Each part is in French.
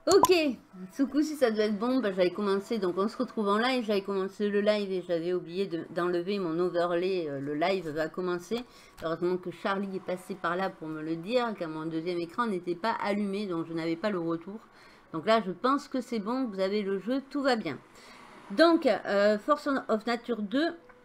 Ok, ce coup-ci ça doit être bon. Bah, j'avais commencé, donc on se retrouve en live. J'avais commencé le live et j'avais oublié d'enlever mon overlay. Le live va commencer. Heureusement que Charlie est passé par là pour me le dire, car mon deuxième écran n'était pas allumé, donc je n'avais pas le retour. Donc là, je pense que c'est bon, vous avez le jeu, tout va bien. Donc, Force of Nature 2,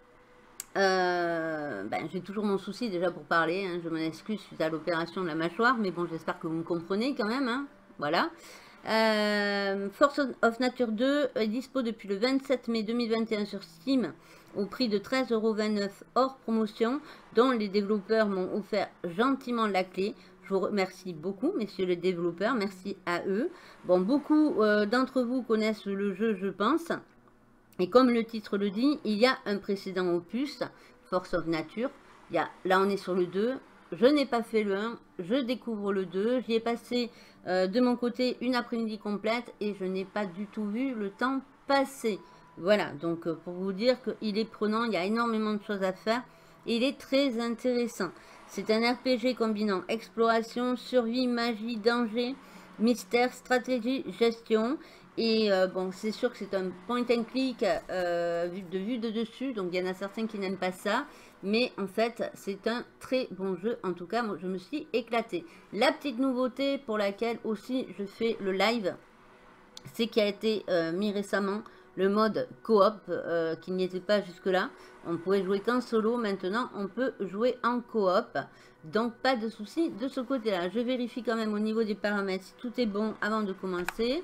j'ai toujours mon souci déjà pour parler, hein, je m'en excuse suite à l'opération de la mâchoire, mais bon, j'espère que vous me comprenez quand même, hein, voilà. Force of Nature 2 est dispo depuis le 27 mai 2021 sur Steam au prix de 13,29 € hors promotion, dont les développeurs m'ont offert gentiment la clé. Je vous remercie beaucoup, messieurs les développeurs, merci à eux. Bon, beaucoup d'entre vous connaissent le jeu, je pense. Et comme le titre le dit, il y a un précédent opus, Force of Nature. Là, on est sur le 2. Je n'ai pas fait le 1, je découvre le 2. J'y ai passé de mon côté une après-midi complète et je n'ai pas du tout vu le temps passer. Voilà, donc pour vous dire qu'il est prenant, il y a énormément de choses à faire et il est très intéressant. C'est un RPG combinant exploration, survie, magie, danger, mystère, stratégie, gestion. Et bon, c'est sûr que c'est un point and click vue de dessus, donc il y en a certains qui n'aiment pas ça. Mais en fait, c'est un très bon jeu. En tout cas, moi, je me suis éclatée. La petite nouveauté pour laquelle aussi je fais le live, c'est qu'il a été mis récemment le mode coop qui n'y était pas jusque-là. On pouvait jouer qu'en solo. Maintenant, on peut jouer en coop. Donc, pas de souci de ce côté-là. Je vérifie quand même au niveau des paramètres si tout est bon avant de commencer.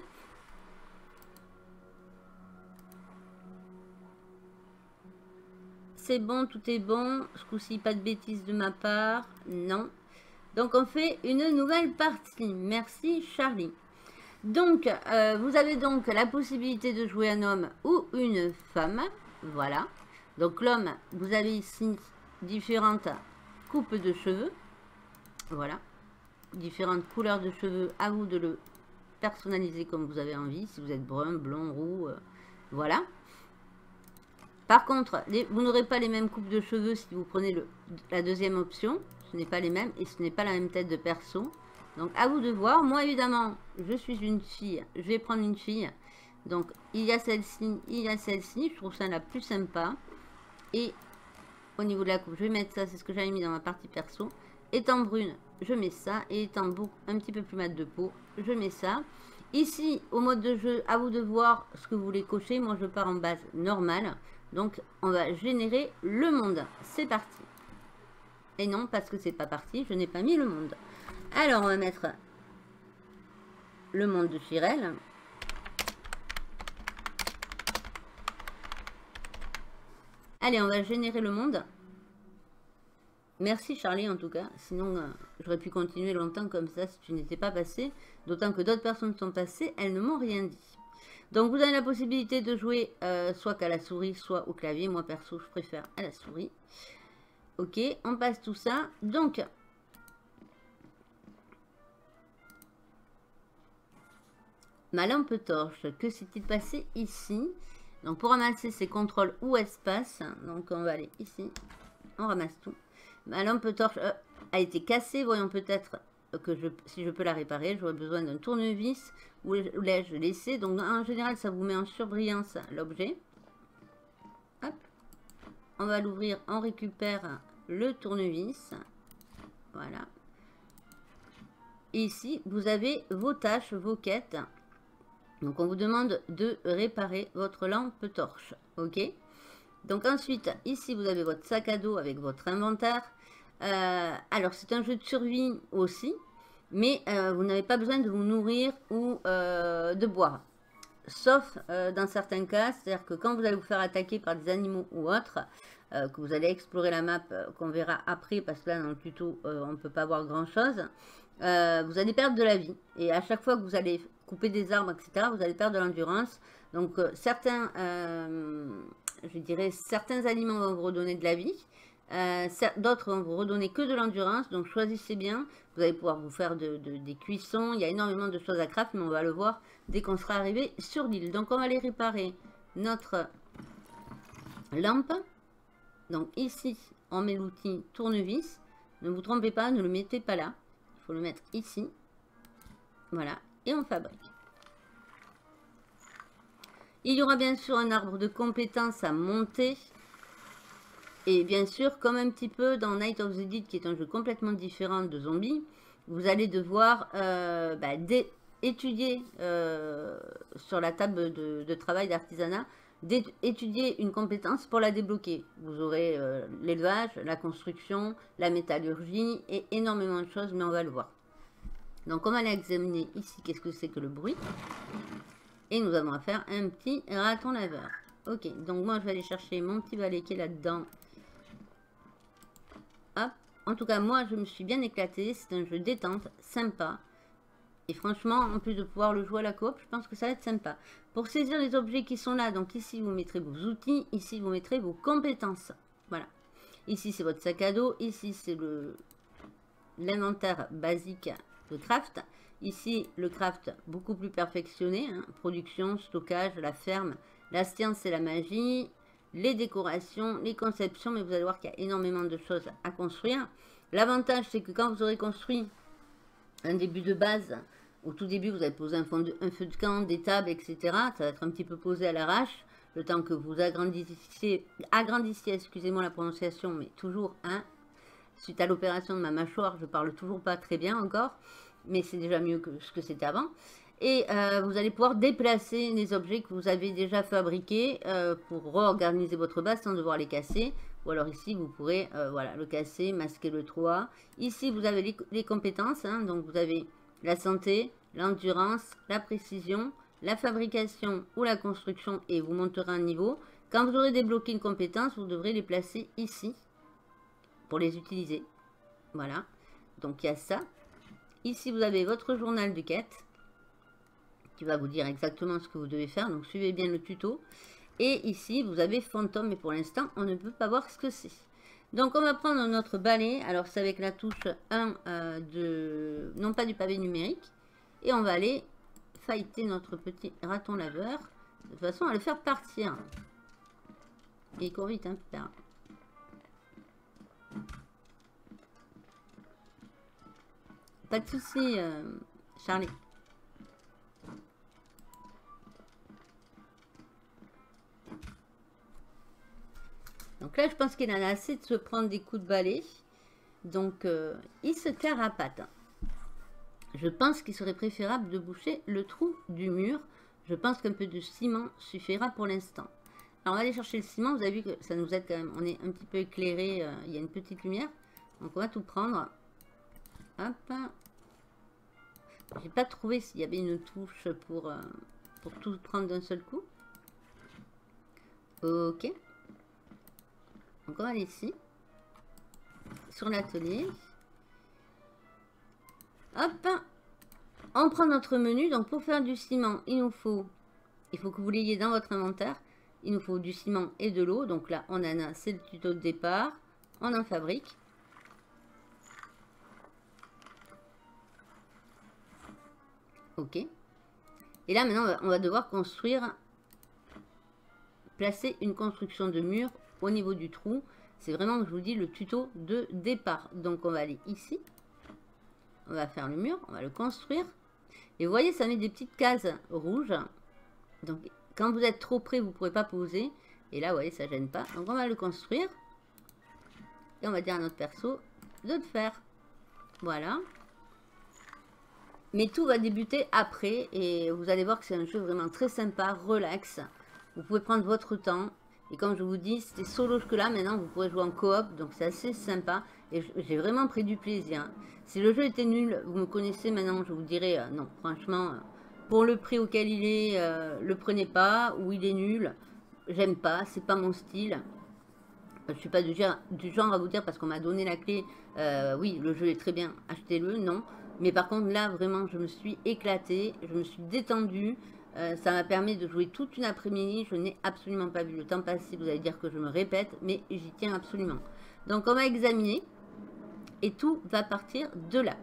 C'est bon, tout est bon. Ce coup-ci, pas de bêtises de ma part. Non. Donc, on fait une nouvelle partie. Merci, Charlie. Donc, vous avez donc la possibilité de jouer un homme ou une femme. Voilà. Donc, l'homme, vous avez ici différentes coupes de cheveux. Voilà. Différentes couleurs de cheveux. À vous de le personnaliser comme vous avez envie. Si vous êtes brun, blond, roux. Voilà. Par contre, vous n'aurez pas les mêmes coupes de cheveux si vous prenez la deuxième option. Ce n'est pas les mêmes et ce n'est pas la même tête de perso. Donc à vous de voir. Moi évidemment, je suis une fille. Je vais prendre une fille. Donc il y a celle-ci, il y a celle-ci. Je trouve ça la plus sympa. Et au niveau de la coupe, je vais mettre ça. C'est ce que j'avais mis dans ma partie perso. Étant brune, je mets ça. Et étant un petit peu plus mat de peau, je mets ça. Ici, au mode de jeu, à vous de voir ce que vous voulez cocher. Moi, je pars en base normale. Donc, on va générer le monde. C'est parti. Et non, parce que c'est pas parti, je n'ai pas mis le monde. Alors, on va mettre le monde de Chirel. Allez, on va générer le monde. Merci Charlie en tout cas, sinon j'aurais pu continuer longtemps comme ça si tu n'étais pas passé. D'autant que d'autres personnes sont passées, elles ne m'ont rien dit. Donc vous avez la possibilité de jouer soit qu'à la souris, soit au clavier. Moi perso, je préfère à la souris. Ok, on passe tout ça. Donc, ma lampe torche, que s'est-il passé ici? Donc pour ramasser, c'est contrôle ou espace. Donc on va aller ici, on ramasse tout. Ma lampe torche a été cassée. Voyons peut-être que si je peux la réparer. J'aurais besoin d'un tournevis. Où l'ai-je laissé? Donc en général, ça vous met en surbrillance l'objet. Hop. On va l'ouvrir. On récupère le tournevis. Voilà. Et ici, vous avez vos tâches, vos quêtes. Donc on vous demande de réparer votre lampe torche. Ok. Donc ensuite, ici, vous avez votre sac à dos avec votre inventaire. Alors, c'est un jeu de survie aussi, mais vous n'avez pas besoin de vous nourrir ou de boire. Sauf dans certains cas, c'est-à-dire que quand vous allez vous faire attaquer par des animaux ou autres, que vous allez explorer la map, qu'on verra après, parce que là, dans le tuto, on ne peut pas voir grand-chose, vous allez perdre de la vie. Et à chaque fois que vous allez couper des arbres, etc., vous allez perdre de l'endurance. Donc, certains aliments vont vous redonner de la vie. D'autres vont vous redonner que de l'endurance. Donc, choisissez bien. Vous allez pouvoir vous faire des cuissons. Il y a énormément de choses à craft, mais on va le voir dès qu'on sera arrivé sur l'île. Donc, on va aller réparer notre lampe. Donc, ici, on met l'outil tournevis. Ne vous trompez pas, ne le mettez pas là. Il faut le mettre ici. Voilà. Et on fabrique. Il y aura bien sûr un arbre de compétences à monter. Et bien sûr, comme un petit peu dans Night of the Dead, qui est un jeu complètement différent de zombies, vous allez devoir étudier sur la table de travail d'artisanat, étudier une compétence pour la débloquer. Vous aurez l'élevage, la construction, la métallurgie et énormément de choses, mais on va le voir. Donc on va aller examiner ici qu'est-ce que c'est que le bruit. Et nous avons à faire un petit raton laveur. Ok, donc moi je vais aller chercher mon petit balai qui est là-dedans. Hop. En tout cas, moi je me suis bien éclatée. C'est un jeu détente, sympa. Et franchement, en plus de pouvoir le jouer à la coop, je pense que ça va être sympa. Pour saisir les objets qui sont là, donc ici vous mettrez vos outils, ici vous mettrez vos compétences. Voilà. Ici c'est votre sac à dos, ici c'est l'inventaire basique de craft. Ici le craft beaucoup plus perfectionné, hein. Production, stockage, la ferme, la science et la magie, les décorations, les conceptions, mais vous allez voir qu'il y a énormément de choses à construire. L'avantage c'est que quand vous aurez construit un début de base, au tout début vous avez posé un feu de camp, des tables, etc. Ça va être un petit peu posé à l'arrache, le temps que vous agrandissiez, excusez-moi la prononciation, mais toujours suite à l'opération de ma mâchoire, je parle toujours pas très bien encore, mais c'est déjà mieux que ce que c'était avant. Et vous allez pouvoir déplacer les objets que vous avez déjà fabriqués pour réorganiser votre base sans devoir les casser. Ou alors ici, vous pourrez voilà, le casser, masquer le toit. Ici, vous avez les compétences. Hein, donc, vous avez la santé, l'endurance, la précision, la fabrication ou la construction et vous monterez un niveau. Quand vous aurez débloqué une compétence, vous devrez les placer ici pour les utiliser. Voilà. Donc, il y a ça. Ici, vous avez votre journal de quête qui va vous dire exactement ce que vous devez faire. Donc, suivez bien le tuto. Et ici, vous avez fantôme, mais pour l'instant, on ne peut pas voir ce que c'est. Donc, on va prendre notre balai. Alors, c'est avec la touche 1 non pas du pavé numérique. Et on va aller fighter notre petit raton laveur. De toute façon, on va le faire partir. Et il court vite, hein, putain. Pas de soucis, Charlie. Donc là, je pense qu'il en a assez de se prendre des coups de balai. Donc, il se carapate. Je pense qu'il serait préférable de boucher le trou du mur. Je pense qu'un peu de ciment suffira pour l'instant. Alors, on va aller chercher le ciment. Vous avez vu que ça nous aide quand même. On est un petit peu éclairé. Il y a une petite lumière. Donc, on va tout prendre. Hop. J'ai pas trouvé s'il y avait une touche pour tout prendre d'un seul coup. Ok. Donc on va aller ici. Sur l'atelier. Hop. On prend notre menu. Donc pour faire du ciment, il faut que vous l'ayez dans votre inventaire. Il nous faut du ciment et de l'eau. Donc là, on en a, c'est le tuto de départ. On en fabrique. Ok. Et là, maintenant, on va devoir placer une construction de mur au niveau du trou. C'est vraiment, je vous dis, le tuto de départ. Donc, on va aller ici. On va faire le mur, on va le construire. Et vous voyez, ça met des petites cases rouges. Donc, quand vous êtes trop près, vous ne pourrez pas poser. Et là, vous voyez, ça ne gêne pas. Donc, on va le construire. Et on va dire à notre perso de le faire. Voilà. Mais tout va débuter après et vous allez voir que c'est un jeu vraiment très sympa, relax. Vous pouvez prendre votre temps. Et comme je vous dis, c'était solo jusque-là. Maintenant, vous pourrez jouer en coop. Donc, c'est assez sympa. Et j'ai vraiment pris du plaisir. Si le jeu était nul, vous me connaissez maintenant, je vous dirais non. Franchement, pour le prix auquel il est, le prenez pas. Ou il est nul. J'aime pas. C'est pas mon style. Je suis pas du genre à vous dire parce qu'on m'a donné la clé. Oui, le jeu est très bien. Achetez-le. Non. Mais par contre, là, vraiment, je me suis éclatée, je me suis détendue. Ça m'a permis de jouer toute une après-midi. Je n'ai absolument pas vu le temps passer. Vous allez dire que je me répète, mais j'y tiens absolument. Donc, on va examiner. Et tout va partir de là.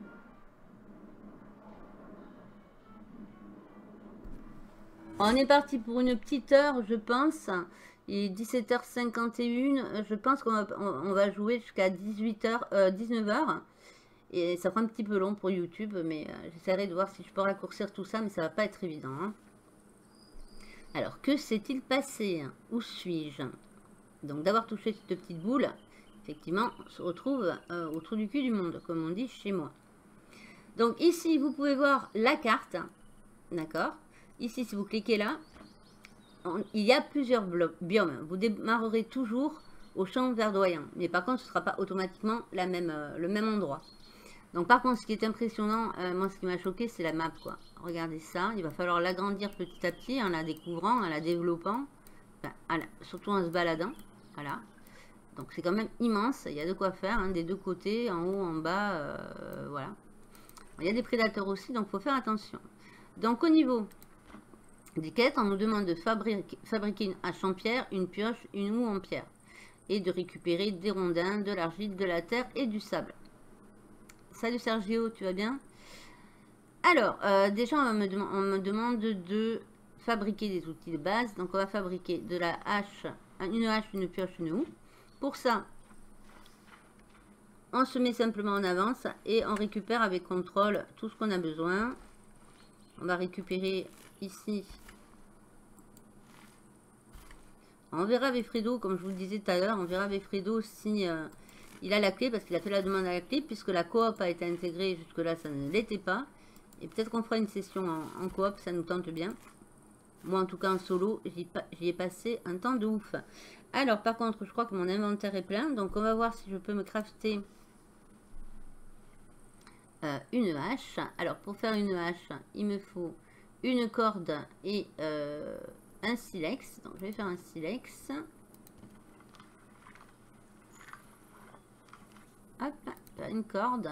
On est parti pour une petite heure, je pense. Il est 17h51. Je pense qu'on va jouer jusqu'à 19h. Et ça prend un petit peu long pour YouTube, mais j'essaierai de voir si je peux raccourcir tout ça, mais ça va pas être évident. Hein. Alors, que s'est-il passé? Où suis-je? Donc, d'avoir touché cette petite boule, effectivement, on se retrouve au trou du cul du monde, comme on dit chez moi. Donc, ici, vous pouvez voir la carte. D'accord? Ici, si vous cliquez là, il y a plusieurs biomes. Vous démarrerez toujours au champ verdoyant. Mais par contre, ce ne sera pas automatiquement le même endroit. Donc par contre, ce qui est impressionnant, moi ce qui m'a choqué, c'est la map, quoi. Regardez ça, il va falloir l'agrandir petit à petit en la découvrant, en la développant, enfin, surtout en se baladant. Voilà. Donc c'est quand même immense, il y a de quoi faire, hein, des deux côtés, en haut, en bas, voilà. Il y a des prédateurs aussi, donc il faut faire attention. Donc au niveau des quêtes, on nous demande de fabriquer une hache en pierre, une pioche, une houe en pierre. Et de récupérer des rondins, de l'argile, de la terre et du sable. Salut Sergio, tu vas bien? Alors, déjà, on me demande de fabriquer des outils de base. Donc, on va fabriquer de la hache, une pioche, une houe. Pour ça, on se met simplement en avance et on récupère avec contrôle tout ce qu'on a besoin. On va récupérer ici. On verra avec Fredo, comme je vous le disais tout à l'heure, on verra avec Fredo si... il a la clé parce qu'il a fait la demande à la clé puisque la coop a été intégrée jusque là ça ne l'était pas. Et peut-être qu'on fera une session en coop, ça nous tente bien. Moi en tout cas en solo, j'y ai passé un temps de ouf. Alors par contre je crois que mon inventaire est plein. Donc on va voir si je peux me crafter une hache. Alors pour faire une hache, il me faut une corde et un silex. Donc je vais faire un silex. Hop, une corde.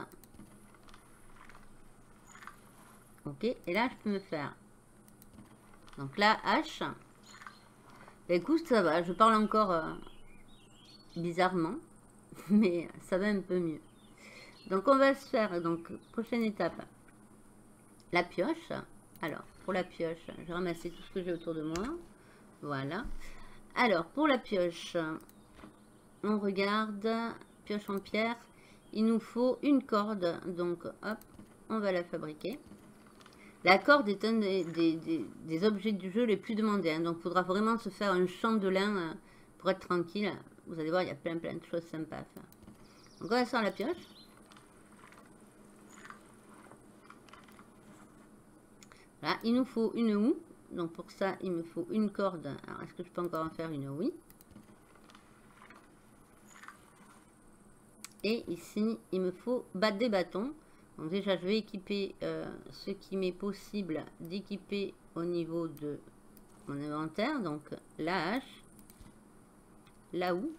Ok, et là je peux me faire donc la hache. Bah, écoute, ça va, je parle encore bizarrement, mais ça va un peu mieux. Donc on va se faire, donc prochaine étape, la pioche. Alors pour la pioche, je vais ramasser tout ce que j'ai autour de moi. Voilà. Alors pour la pioche, on regarde, pioche en pierre. Il nous faut une corde, donc hop, on va la fabriquer. La corde est un des objets du jeu les plus demandés, hein, donc il faudra vraiment se faire un champ de lin pour être tranquille. Vous allez voir, il y a plein de choses sympas à faire. Donc on va sur la pioche. Voilà, il nous faut une houe, donc pour ça il me faut une corde. Alors est-ce que je peux encore en faire une? Oui. Et ici, il me faut des bâtons. Donc déjà, je vais équiper ce qui m'est possible d'équiper au niveau de mon inventaire. Donc la hache, la houe.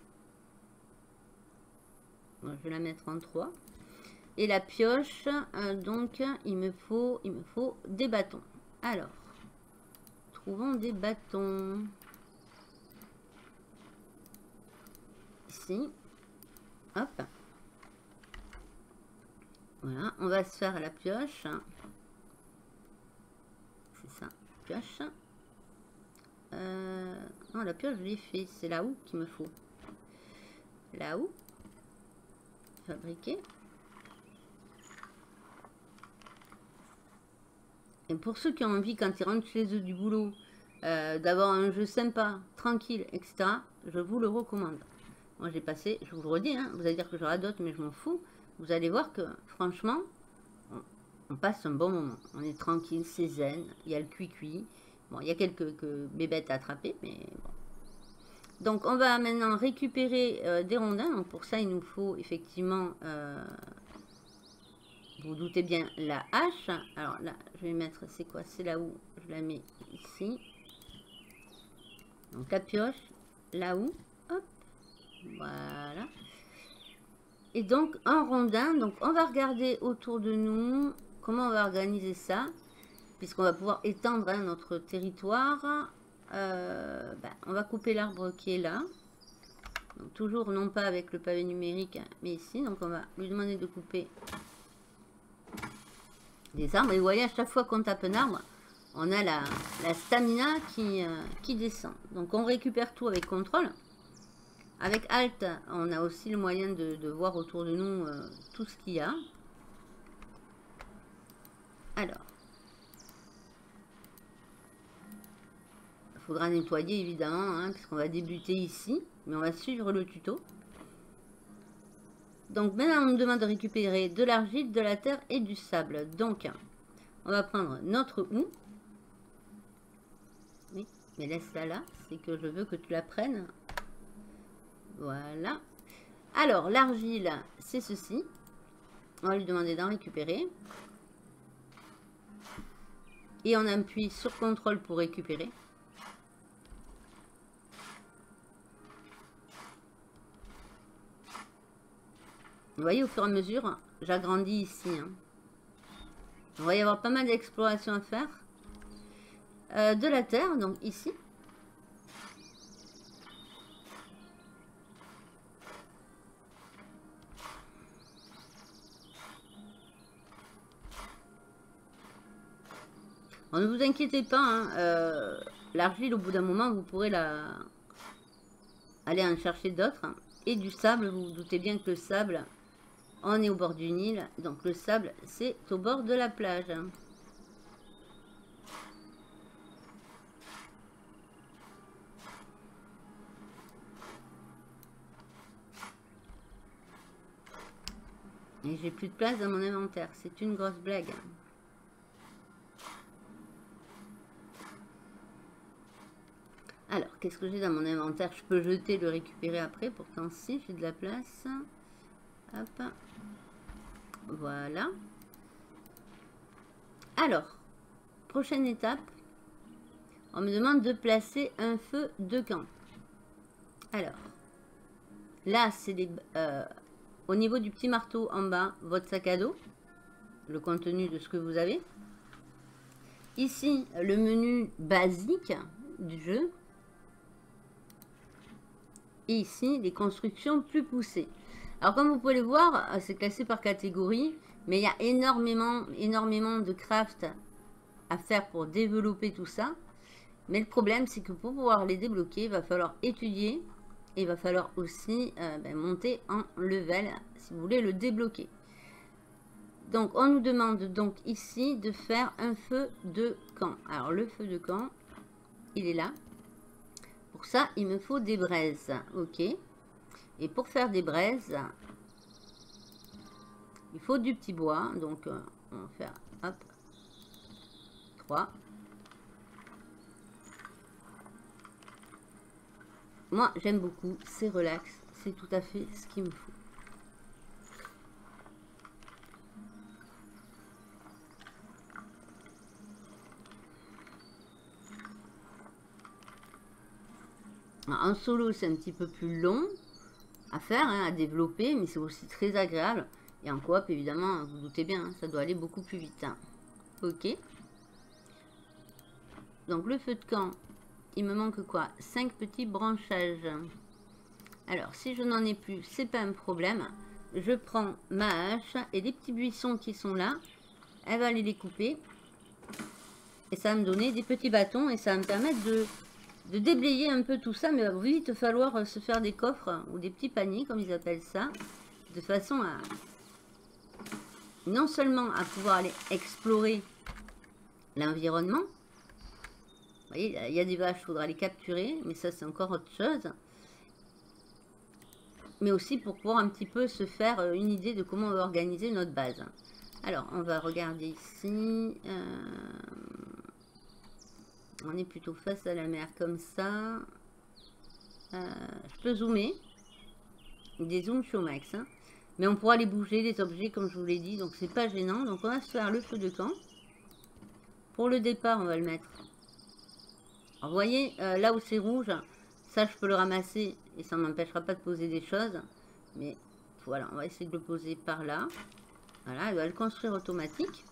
Bon, je vais la mettre en 3. Et la pioche, donc il me faut des bâtons. Alors, trouvons des bâtons. Ici. Hop. Voilà, on va se faire la pioche. C'est ça, pioche. Non, la pioche, je l'ai fait. C'est la houe qu'il me faut. La houe. Fabriquer. Et pour ceux qui ont envie, quand ils rentrent chez eux du boulot, d'avoir un jeu sympa, tranquille, etc., je vous le recommande. Moi, j'ai passé, je vous le redis, hein, vous allez dire que je radote, mais je m'en fous. Vous allez voir que, franchement, on passe un bon moment. On est tranquille, c'est zen. Il y a le cuit-cuit. Bon, il y a quelques bébêtes à attraper, mais bon. Donc, on va maintenant récupérer des rondins. Donc, pour ça, il nous faut effectivement, vous doutez bien, la hache. Alors là, je vais mettre, c'est quoi? C'est là où je la mets ici. Donc, la pioche, là où, hop, voilà. Et donc, un rondin. Donc, on va regarder autour de nous comment on va organiser ça. Puisqu'on va pouvoir étendre notre territoire. On va couper l'arbre qui est là. Donc, toujours non pas avec le pavé numérique, mais ici. Donc, on va lui demander de couper des arbres. Et vous voyez, à chaque fois qu'on tape un arbre, on a la stamina qui descend. Donc, on récupère tout avec contrôle. Avec Alt, on a aussi le moyen de voir autour de nous tout ce qu'il y a. Alors, faudra nettoyer évidemment, hein, puisqu'on va débuter ici. Mais on va suivre le tuto. Donc maintenant on nous demande de récupérer de l'argile, de la terre et du sable. Donc on va prendre notre houe. Oui, mais laisse-la là, c'est que je veux que tu la prennes. Voilà. Alors l'argile, c'est ceci. On va lui demander d'en récupérer. Et on appuie sur contrôle pour récupérer. Vous voyez, au fur et à mesure, j'agrandis ici. Hein. Il va y avoir pas mal d'exploration à faire. De la terre, donc ici. Bon, ne vous inquiétez pas, hein, l'argile, au bout d'un moment, vous pourrez aller en chercher d'autres. Et du sable, vous vous doutez bien que le sable... On est au bord du Nil, donc le sable, c'est au bord de la plage. Et j'ai plus de place dans mon inventaire, c'est une grosse blague. Alors, qu'est-ce que j'ai dans mon inventaire? Je peux jeter, le récupérer après, pourtant si, j'ai de la place. Hop. Voilà. Alors, prochaine étape. On me demande de placer un feu de camp. Alors, là, c'est au niveau du petit marteau en bas, votre sac à dos. Le contenu de ce que vous avez. Ici, le menu basique du jeu. Et ici, les constructions plus poussées. Alors comme vous pouvez le voir, c'est classé par catégorie, mais il y a énormément de craft à faire pour développer tout ça. Mais le problème, c'est que pour pouvoir les débloquer, il va falloir étudier et il va falloir aussi monter en level si vous voulez le débloquer. Donc on nous demande donc ici de faire un feu de camp. Alors le feu de camp, il est là. Pour ça, il me faut des braises. Ok. Et pour faire des braises, il faut du petit bois. Donc, on va faire, hop, 3. Moi, j'aime beaucoup. C'est relax. C'est tout à fait ce qu'il me faut. En solo, c'est un petit peu plus long à faire, hein, à développer, mais c'est aussi très agréable. Et en coop, évidemment, vous doutez bien, hein, ça doit aller beaucoup plus vite. Hein. Ok. Donc le feu de camp, il me manque quoi? 5 petits branchages. Alors, si je n'en ai plus, c'est pas un problème. Je prends ma hache et les petits buissons qui sont là, elle va aller les couper. Et ça va me donner des petits bâtons et ça va me permettre de déblayer un peu tout ça, mais il va vite falloir se faire des coffres ou des petits paniers, comme ils appellent ça, de façon à non seulement à pouvoir aller explorer l'environnement. Vous voyez, il y a des vaches, il faudra les capturer, mais ça c'est encore autre chose. Mais aussi pour pouvoir un petit peu se faire une idée de comment on va organiser notre base. Alors, on va regarder ici. On est plutôt face à la mer comme ça. Je peux zoomer. Des zooms, je suis au max. Hein. Mais on pourra les bouger, les objets, comme je vous l'ai dit. Donc, c'est pas gênant. Donc, on va se faire le feu de camp. Pour le départ, on va le mettre. Alors, vous voyez, là où c'est rouge, ça, je peux le ramasser. Et ça ne m'empêchera pas de poser des choses. Mais voilà, on va essayer de le poser par là. Voilà, elle va le construire automatique.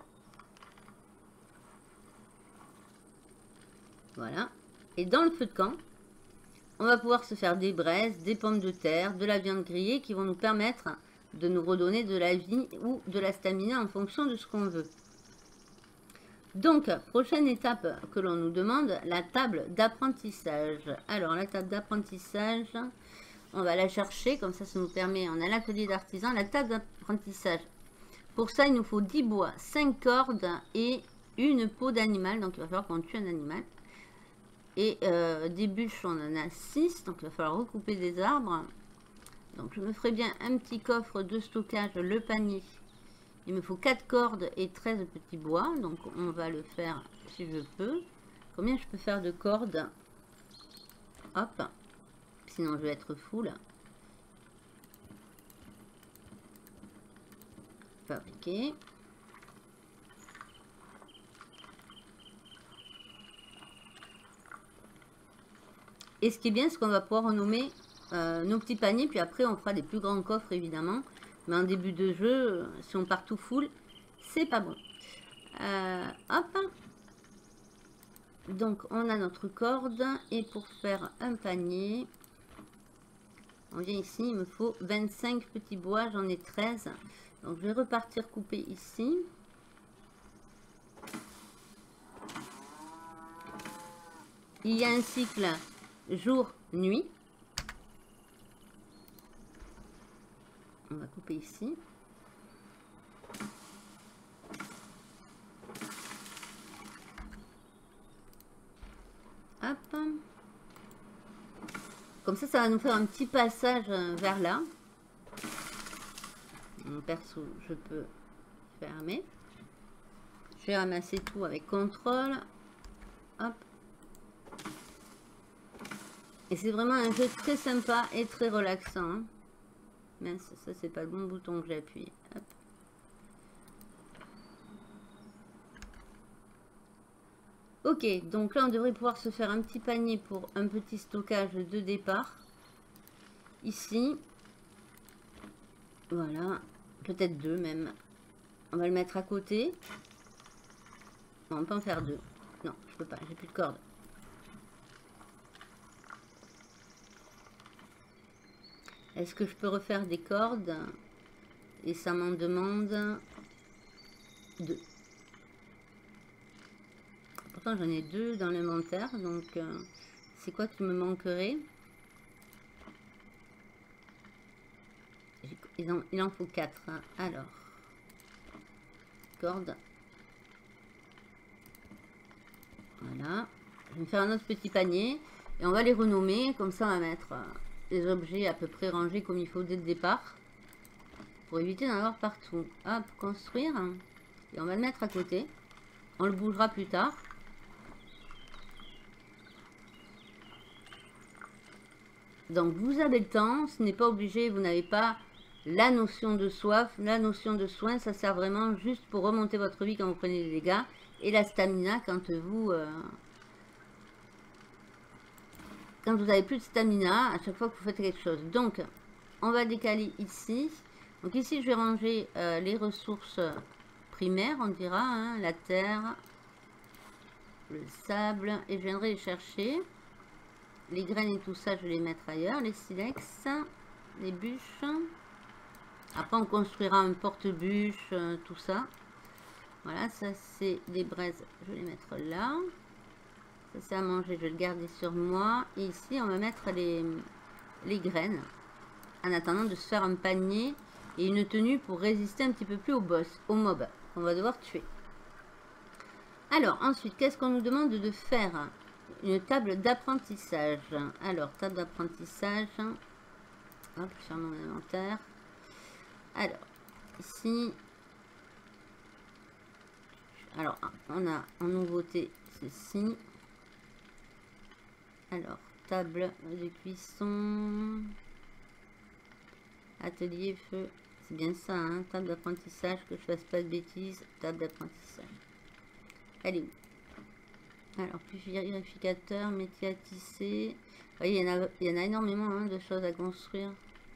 Voilà. Et dans le feu de camp, on va pouvoir se faire des braises, des pommes de terre, de la viande grillée qui vont nous permettre de nous redonner de la vie ou de la stamina en fonction de ce qu'on veut. Donc, prochaine étape que l'on nous demande, la table d'apprentissage. Alors, la table d'apprentissage, on va la chercher, comme ça nous permet, on a l'atelier d'artisan, la table d'apprentissage. Pour ça, il nous faut 10 bois, 5 cordes et une peau d'animal, donc il va falloir qu'on tue un animal. Et des bûches, on en a 6. Donc il va falloir recouper des arbres. Donc je me ferai bien un petit coffre de stockage, le panier. Il me faut 4 cordes et 13 petits bois. Donc on va le faire si je peux. Combien je peux faire de cordes? Hop. Sinon je vais être full. Fabriquer. Et ce qui est bien, c'est qu'on va pouvoir renommer nos petits paniers. Puis après, on fera des plus grands coffres, évidemment. Mais en début de jeu, si on part tout full, c'est pas bon. Hop. Donc, on a notre corde. Et pour faire un panier, on vient ici. Il me faut 25 petits bois. J'en ai 13. Donc, je vais repartir couper ici. Il y a un cycle jour-nuit. On va couper ici. Hop. Comme ça va nous faire un petit passage vers là. Mon perso, je peux fermer. Je vais ramasser tout avec contrôle. Hop. Et c'est vraiment un jeu très sympa et très relaxant. Hein. Mince, ça c'est pas le bon bouton que j'ai appuyé. Hop. Ok, donc là on devrait pouvoir se faire un petit panier pour un petit stockage de départ. Ici. Voilà. Peut-être 2 même. On va le mettre à côté. Non, on peut en faire 2. Non, je peux pas, j'ai plus de corde. Est-ce que je peux refaire des cordes? Et ça m'en demande 2. Pourtant j'en ai 2 dans l'inventaire, donc c'est quoi qui me manquerait? Il en faut 4. Hein. Alors, corde. Voilà. Je vais me faire un autre petit panier et on va les renommer. Comme ça, on va mettre les objets à peu près rangés comme il faut dès le départ pour éviter d'en avoir partout. Hop, construire. Et on va le mettre à côté. On le bougera plus tard. Donc, vous avez le temps. Ce n'est pas obligé. Vous n'avez pas la notion de soif, la notion de soin. Ça sert vraiment juste pour remonter votre vie quand vous prenez des dégâts. Et la stamina quand vous... quand vous avez plus de stamina à chaque fois que vous faites quelque chose. Donc, on va décaler ici. Donc ici, je vais ranger les ressources primaires, on dira, hein, la terre, le sable, et je viendrai les chercher. Les graines et tout ça, je vais les mettre ailleurs. Les silex, les bûches. Après, on construira un porte-bûche, tout ça. Voilà, ça c'est des braises, je vais les mettre là. Ça c'est à manger, je vais le garder sur moi. Et ici, on va mettre les graines. En attendant de se faire un panier et une tenue pour résister un petit peu plus au boss, au mob qu'on va devoir tuer. Alors, ensuite, qu'est-ce qu'on nous demande de faire? Une table d'apprentissage. Alors, table d'apprentissage. Hop, sur mon inventaire. Alors, ici. Alors, on a en nouveauté ceci. Alors, table de cuisson. Atelier feu. C'est bien ça, hein, table d'apprentissage, que je fasse pas de bêtises. Table d'apprentissage. Elle est où? Alors, purificateur, métier à tisser. Vous voyez, il y en a énormément hein, de choses à construire.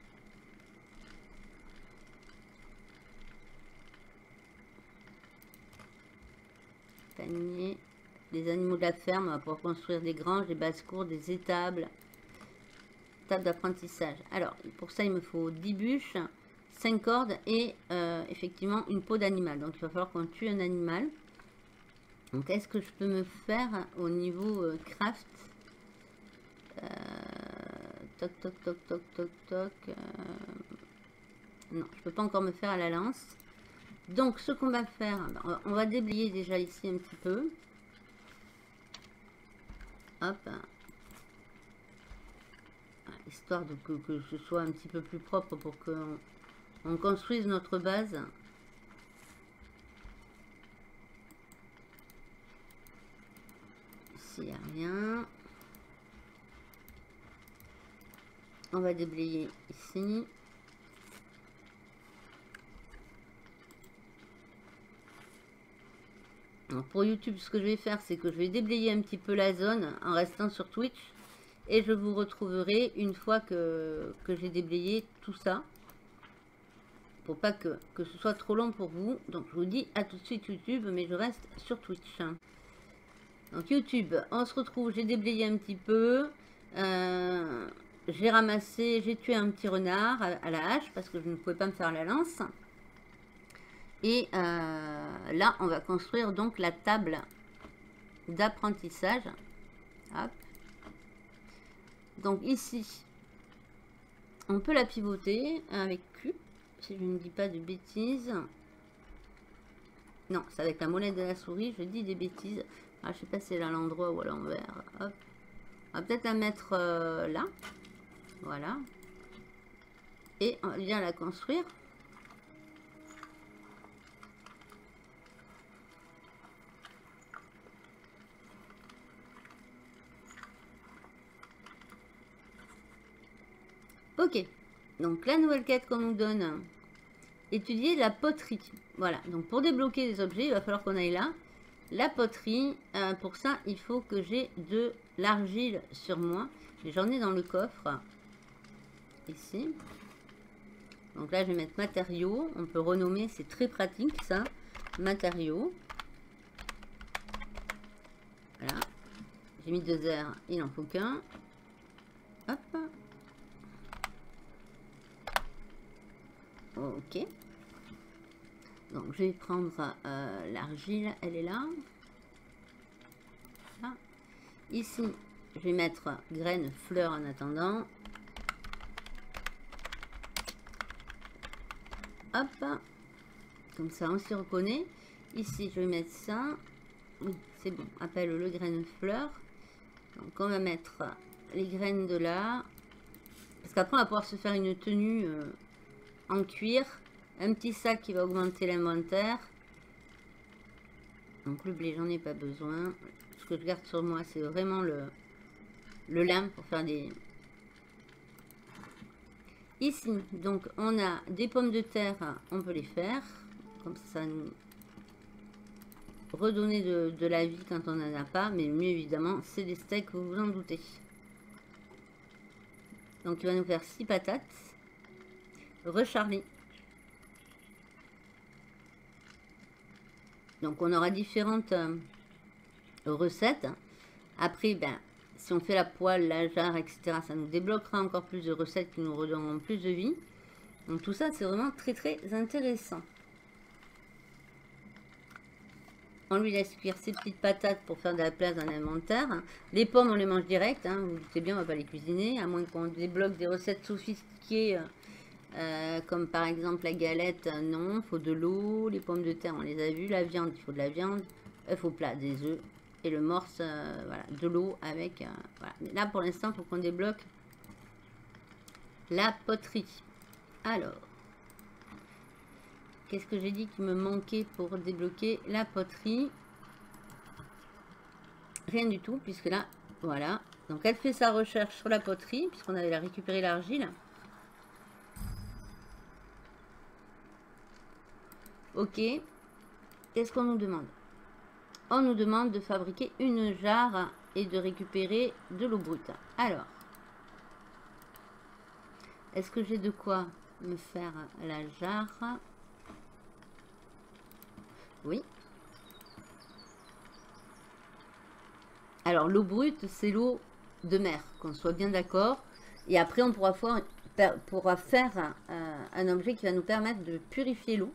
Panier. Les animaux de la ferme, on va pouvoir construire des granges, des basses-cours, des étables. Table d'apprentissage. Alors, pour ça, il me faut 10 bûches, 5 cordes et effectivement une peau d'animal. Donc, il va falloir qu'on tue un animal. Donc, est-ce que je peux me faire au niveau craft? Toc, toc, toc, toc, toc, toc. Non, je peux pas encore me faire à la lance. Donc, ce qu'on va faire, on va déblayer déjà ici un petit peu. Hop. Histoire de que ce soit un petit peu plus propre pour qu'on construise notre base. Ici, il n'y a rien. On va déblayer ici. Alors pour YouTube, ce que je vais faire, c'est que je vais déblayer un petit peu la zone en restant sur Twitch. Et je vous retrouverai une fois que j'ai déblayé tout ça. Pour pas que ce soit trop long pour vous. Donc je vous dis à tout de suite YouTube, mais je reste sur Twitch. Donc YouTube, on se retrouve, j'ai déblayé un petit peu. J'ai ramassé, j'ai tué un petit renard à la hache parce que je ne pouvais pas me faire la lance. Et là, on va construire donc la table d'apprentissage. Hop. Donc ici, on peut la pivoter avec Q, si je ne dis pas de bêtises. Non, c'est avec la molette de la souris, je dis des bêtises. Ah, je sais pas si c'est à l'endroit ou à l'envers. Hop. On va peut-être la mettre là. Voilà. Et on vient la construire. Ok. Donc la nouvelle quête qu'on nous donne, étudier la poterie. Voilà. Donc pour débloquer les objets, il va falloir qu'on aille là. La poterie, pour ça, il faut que j'ai de l'argile sur moi. J'en ai dans le coffre. Ici. Donc là, je vais mettre matériaux. On peut renommer, c'est très pratique ça. Matériaux. Voilà. J'ai mis 2 heures, il n'en faut qu'un. Hop. Ok. Donc je vais prendre l'argile, elle est là. Là. Ici, je vais mettre graines, fleurs en attendant. Hop. Comme ça, on s'y reconnaît. Ici, je vais mettre ça. Oui, c'est bon. Appelle-le graines, fleurs. Donc on va mettre les graines de là. Parce qu'après, on va pouvoir se faire une tenue en cuir. Un petit sac qui va augmenter l'inventaire. Donc le blé, j'en ai pas besoin. Ce que je garde sur moi, c'est vraiment le lin pour faire des... Ici, donc on a des pommes de terre, on peut les faire. Comme ça nous redonner de la vie quand on n'en a pas. Mais mieux évidemment, c'est des steaks, vous vous en doutez. Donc il va nous faire 6 patates. Recharlie. Donc on aura différentes recettes. Après, ben, si on fait la poêle, la jarre, etc., ça nous débloquera encore plus de recettes qui nous redonneront plus de vie. Donc tout ça, c'est vraiment très très intéressant. On lui laisse cuire ses petites patates pour faire de la place dans l'inventaire. Les pommes, on les mange direct. Hein, vous doutez bien, on ne va pas les cuisiner. À moins qu'on débloque des recettes sophistiquées. Comme par exemple la galette, non, il faut de l'eau. Les pommes de terre, on les a vues. La viande, il faut de la viande. Œuf au plat, des œufs. Et le morse, voilà, de l'eau avec... voilà. Mais là, pour l'instant, il faut qu'on débloque la poterie. Alors, qu'est-ce que j'ai dit qui me manquait pour débloquer la poterie? Rien du tout, puisque là, voilà. Donc, elle fait sa recherche sur la poterie, puisqu'on avait récupéré l'argile. Ok. Qu'est-ce qu'on nous demande? On nous demande de fabriquer une jarre et de récupérer de l'eau brute. Alors, est-ce que j'ai de quoi me faire la jarre? Oui. Alors, l'eau brute, c'est l'eau de mer, qu'on soit bien d'accord. Et après, on pourra faire un objet qui va nous permettre de purifier l'eau.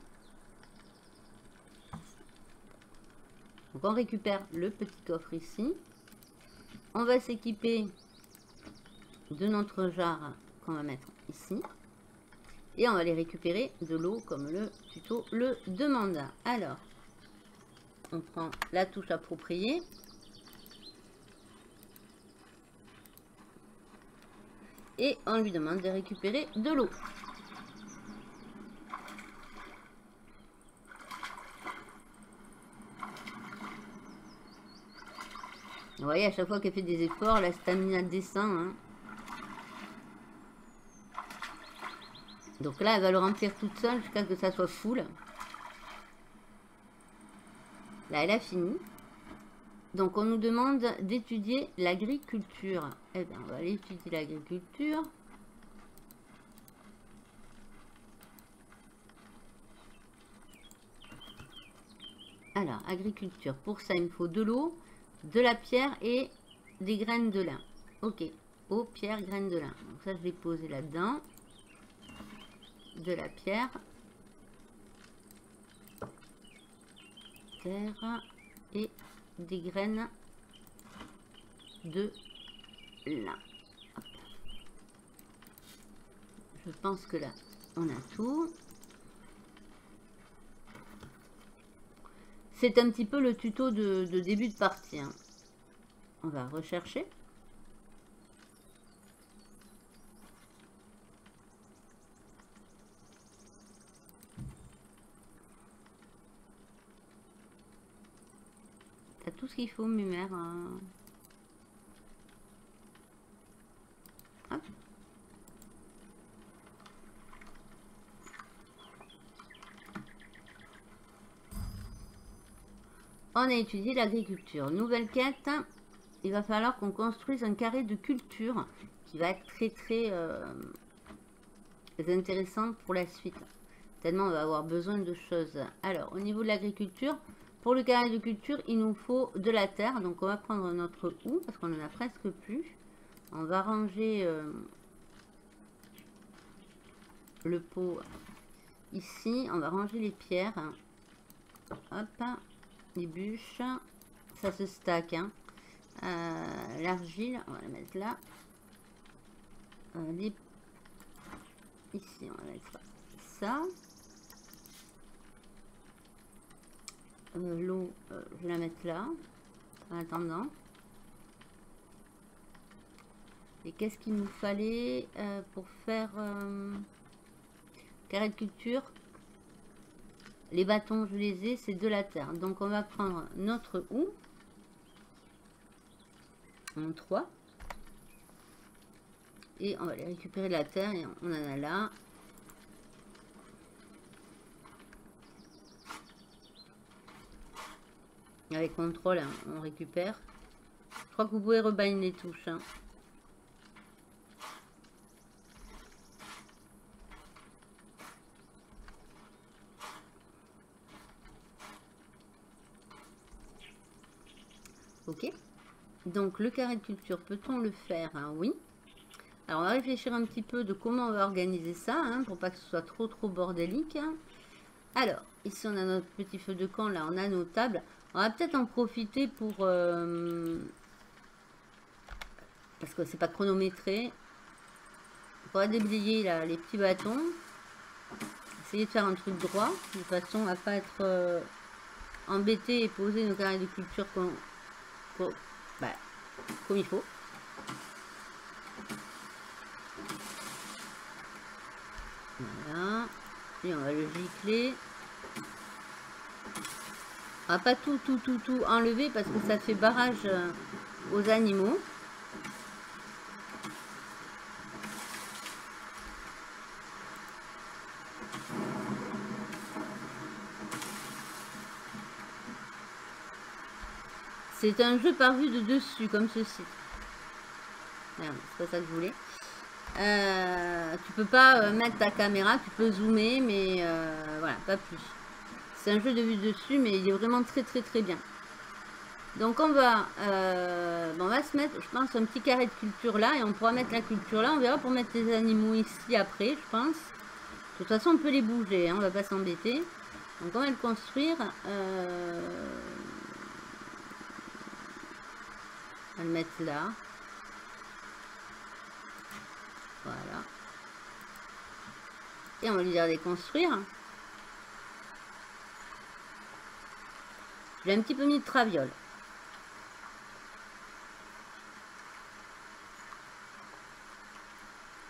Donc on récupère le petit coffre ici. On va s'équiper de notre jarre qu'on va mettre ici. Et on va aller récupérer de l'eau comme le tuto le demande. Alors, on prend la touche appropriée. Et on lui demande de récupérer de l'eau. Vous voyez, à chaque fois qu'elle fait des efforts, la stamina descend. Hein. Donc là, elle va le remplir toute seule jusqu'à ce que ça soit full. Là, elle a fini. Donc, on nous demande d'étudier l'agriculture. Eh bien, on va aller étudier l'agriculture. Alors, agriculture. Pour ça, il me faut de l'eau, de la pierre et des graines de lin. Ok. Eau, pierre, graines de lin. Donc ça, je vais poser là-dedans. De la pierre. Terre. Et des graines de lin. Hop. Je pense que là, on a tout. C'est un petit peu le tuto de début de partie. Hein. On va rechercher. T'as tout ce qu'il faut, mes mères. Hop. On a étudié l'agriculture. Nouvelle quête. Il va falloir qu'on construise un carré de culture qui va être très intéressant pour la suite. Tellement on va avoir besoin de choses. Alors, au niveau de l'agriculture, pour le carré de culture, il nous faut de la terre. Donc, on va prendre notre houe parce qu'on en a presque plus. On va ranger le pot ici. On va ranger les pierres. Hop, les bûches. Ça se stack. Hein. L'argile, on va la mettre là. Ici, on va mettre ça. L'eau, je vais la mettre là, en attendant. Et qu'est-ce qu'il nous fallait pour faire carré de culture? Les bâtons, je les ai, c'est de la terre. Donc, on va prendre notre houe. En 3. Et on va aller récupérer de la terre. Et on en a là. Avec contrôle, hein, on récupère. Je crois que vous pouvez rebind les touches. Hein. Ok. Donc, le carré de culture, peut-on le faire? Hein? Oui. Alors, on va réfléchir un petit peu de comment on va organiser ça, hein, pour pas que ce soit trop bordélique. Hein. Alors, ici, on a notre petit feu de camp. Là, on a nos tables. On va peut-être en profiter pour... parce que c'est pas chronométré. On va déblayer là, les petits bâtons. Essayer de faire un truc droit. De façon à pas être embêté et poser nos carrés de culture comme il faut. Voilà. Et on va le gicler. On va pas tout enlever parce que ça fait barrage aux animaux. C'est un jeu par vue de dessus, comme ceci. Merde, c'est pas ça que je voulais. Tu peux pas mettre ta caméra, tu peux zoomer, mais voilà, pas plus. C'est un jeu de vue dessus, mais il est vraiment très bien. Donc on va se mettre, je pense, un petit carré de culture là, et on pourra mettre la culture là. On verra pour mettre les animaux ici après, je pense. De toute façon, on peut les bouger, hein, on va pas s'embêter. Donc on va le construire. On va le mettre là. Voilà. Et on va lui dire de construire. J'ai un petit peu mis de traviole.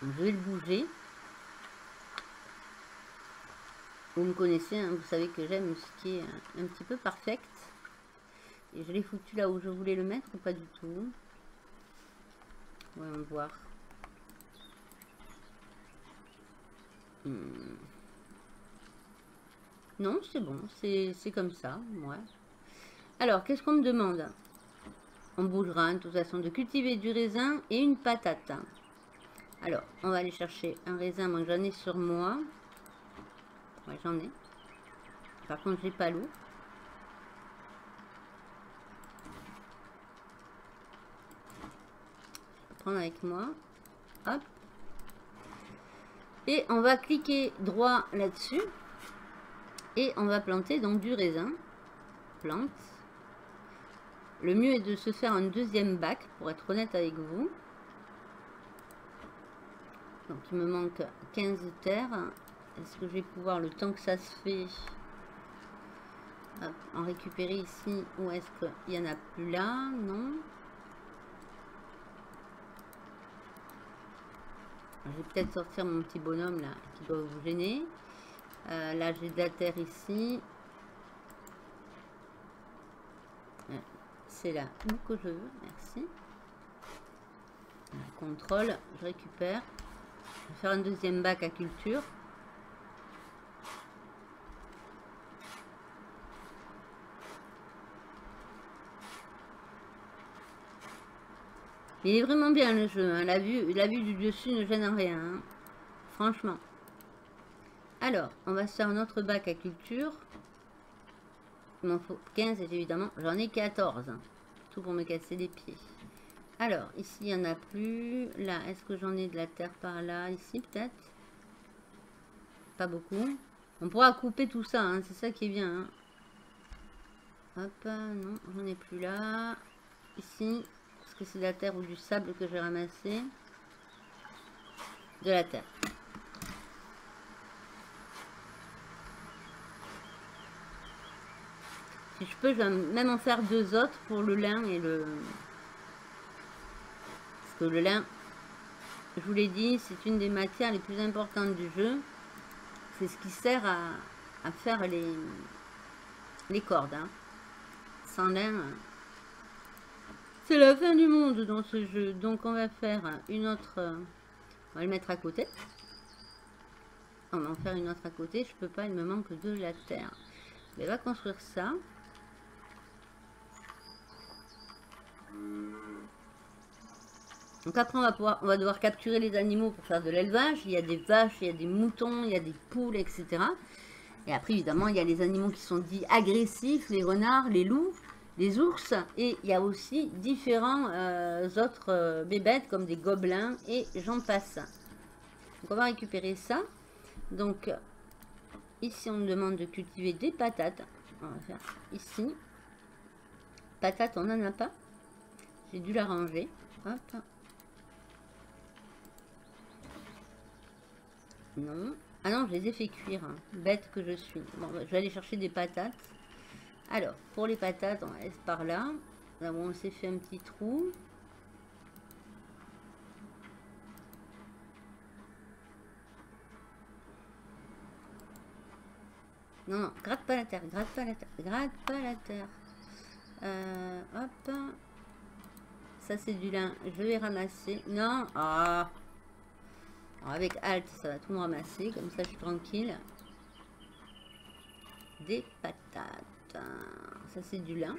Donc, je vais le bouger. Vous me connaissez, hein, vous savez que j'aime ce qui est un petit peu perfect. Et je l'ai foutu là où je voulais le mettre ou pas du tout. Voyons voir. Non, c'est bon, c'est comme ça, ouais. Alors, qu'est-ce qu'on me demande? On bougera, de toute façon, de cultiver du raisin et une patate. Alors, on va aller chercher un raisin, moi j'en ai sur moi. Ouais, j'en ai. Par contre, j'ai pas l'eau. Je vais prendre avec moi. Hop. Et on va cliquer droit là-dessus. Et on va planter donc du raisin. Plante. Le mieux est de se faire un deuxième bac, pour être honnête avec vous. Donc il me manque 15 terres. Est-ce que je vais pouvoir, le temps que ça se fait, en récupérer ici? Ou est-ce qu'il n'y en a plus là? Non. Je vais peut-être sortir mon petit bonhomme là, qui doit vous gêner. Là j'ai de la terre ici. C'est là où que je veux, merci. Contrôle, je récupère. Je vais faire un deuxième bac à culture. Il est vraiment bien le jeu, hein. La vue du dessus ne gêne rien, hein. Franchement. Alors, on va se faire un autre bac à culture. Il m'en faut 15 évidemment. J'en ai 14. Tout pour me casser les pieds. Alors, ici, il n'y en a plus. Là, est-ce que j'en ai de la terre par là? Ici, peut-être? Pas beaucoup. On pourra couper tout ça, hein. C'est ça qui est bien, hein. Hop, non, j'en ai plus là. Ici, est-ce que c'est de la terre ou du sable que j'ai ramassé? De la terre. Si je peux, je vais même en faire 2 autres pour le lin et le... Parce que le lin, je vous l'ai dit, c'est une des matières les plus importantes du jeu. C'est ce qui sert à faire les cordes, hein. Sans lin, c'est la fin du monde dans ce jeu. Donc on va faire une autre... on va le mettre à côté. On va en faire une autre à côté. Je peux pas, il me manque de la terre. Mais on va construire ça. Donc après on va devoir capturer les animaux pour faire de l'élevage. Il y a des vaches, il y a des moutons, il y a des poules, etc. Et après évidemment il y a les animaux qui sont dits agressifs, les renards, les loups, les ours. Et il y a aussi différents autres bébêtes comme des gobelins et j'en passe. Donc on va récupérer ça. Donc ici on me demande de cultiver des patates. On va faire ici. Patates on n'en a pas. J'ai dû la ranger. Hop. Non. Ah non, je les ai fait cuire. Hein. Bête que je suis. Bon, je vais aller chercher des patates. Alors, pour les patates, on laisse par là. Là où on s'est fait un petit trou. Non, non, gratte pas la terre, gratte pas la terre, gratte pas la terre. Hop. Ça, c'est du lin. Je vais ramasser. Non. Ah. Alors, avec Alt, ça va tout me ramasser. Comme ça, je suis tranquille. Des patates. Ça, c'est du lin.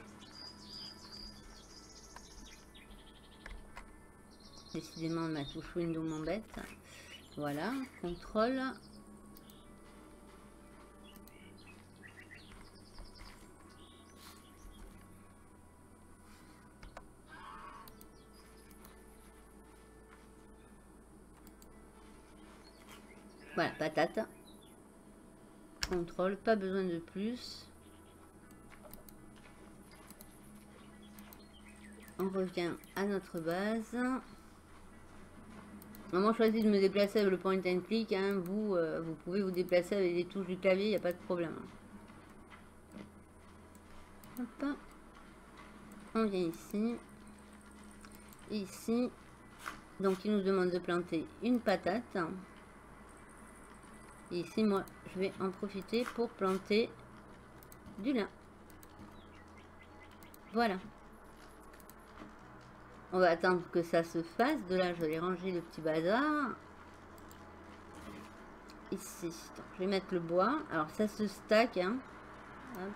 Décidément, ma touche Windows m'embête. Voilà. Contrôle. Voilà, patate. Contrôle, pas besoin de plus. On revient à notre base. Moi, choisi de me déplacer avec le point and click. Hein. Vous pouvez vous déplacer avec les touches du clavier, il n'y a pas de problème. Hop. On vient ici. Ici. Donc il nous demande de planter une patate. Et ici, moi, je vais en profiter pour planter du lin. Voilà. On va attendre que ça se fasse. De là, je vais ranger le petit bazar. Ici. Donc, je vais mettre le bois. Alors, ça se stack. Hein. Hop.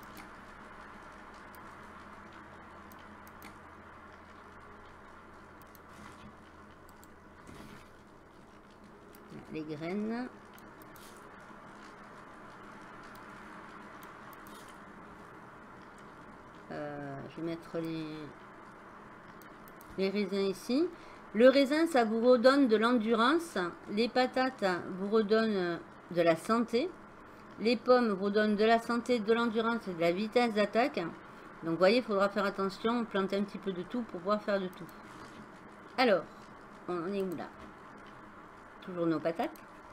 Les graines. Je vais mettre les raisins ici. Le raisin, ça vous redonne de l'endurance. Les patates vous redonnent de la santé. Les pommes vous donnent de la santé, de l'endurance et de la vitesse d'attaque. Donc, vous voyez, il faudra faire attention, planter un petit peu de tout pour pouvoir faire de tout. Alors, on en est où là? Toujours nos patates.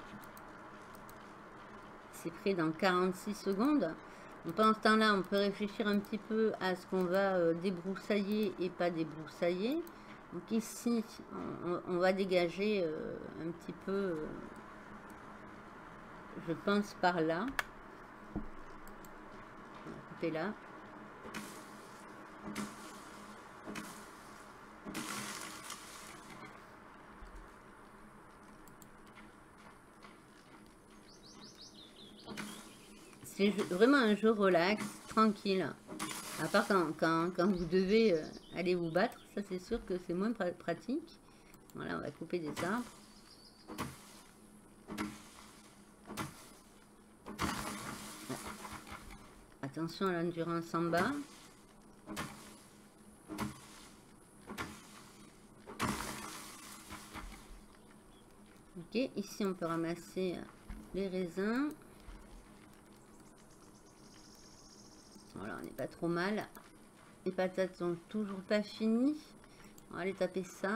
C'est prêt dans 46 secondes. Donc, pendant ce temps-là, on peut réfléchir un petit peu à ce qu'on va débroussailler et pas débroussailler. Donc ici, on va dégager un petit peu, je pense par là. On va couper là. C'est vraiment un jeu relax, tranquille. À part quand vous devez aller vous battre, ça c'est sûr que c'est moins pratique. Voilà, on va couper des arbres. Attention à l'endurance en bas. Ok, ici on peut ramasser les raisins. Voilà, on n'est pas trop mal. Les patates sont toujours pas finies. On va aller taper ça.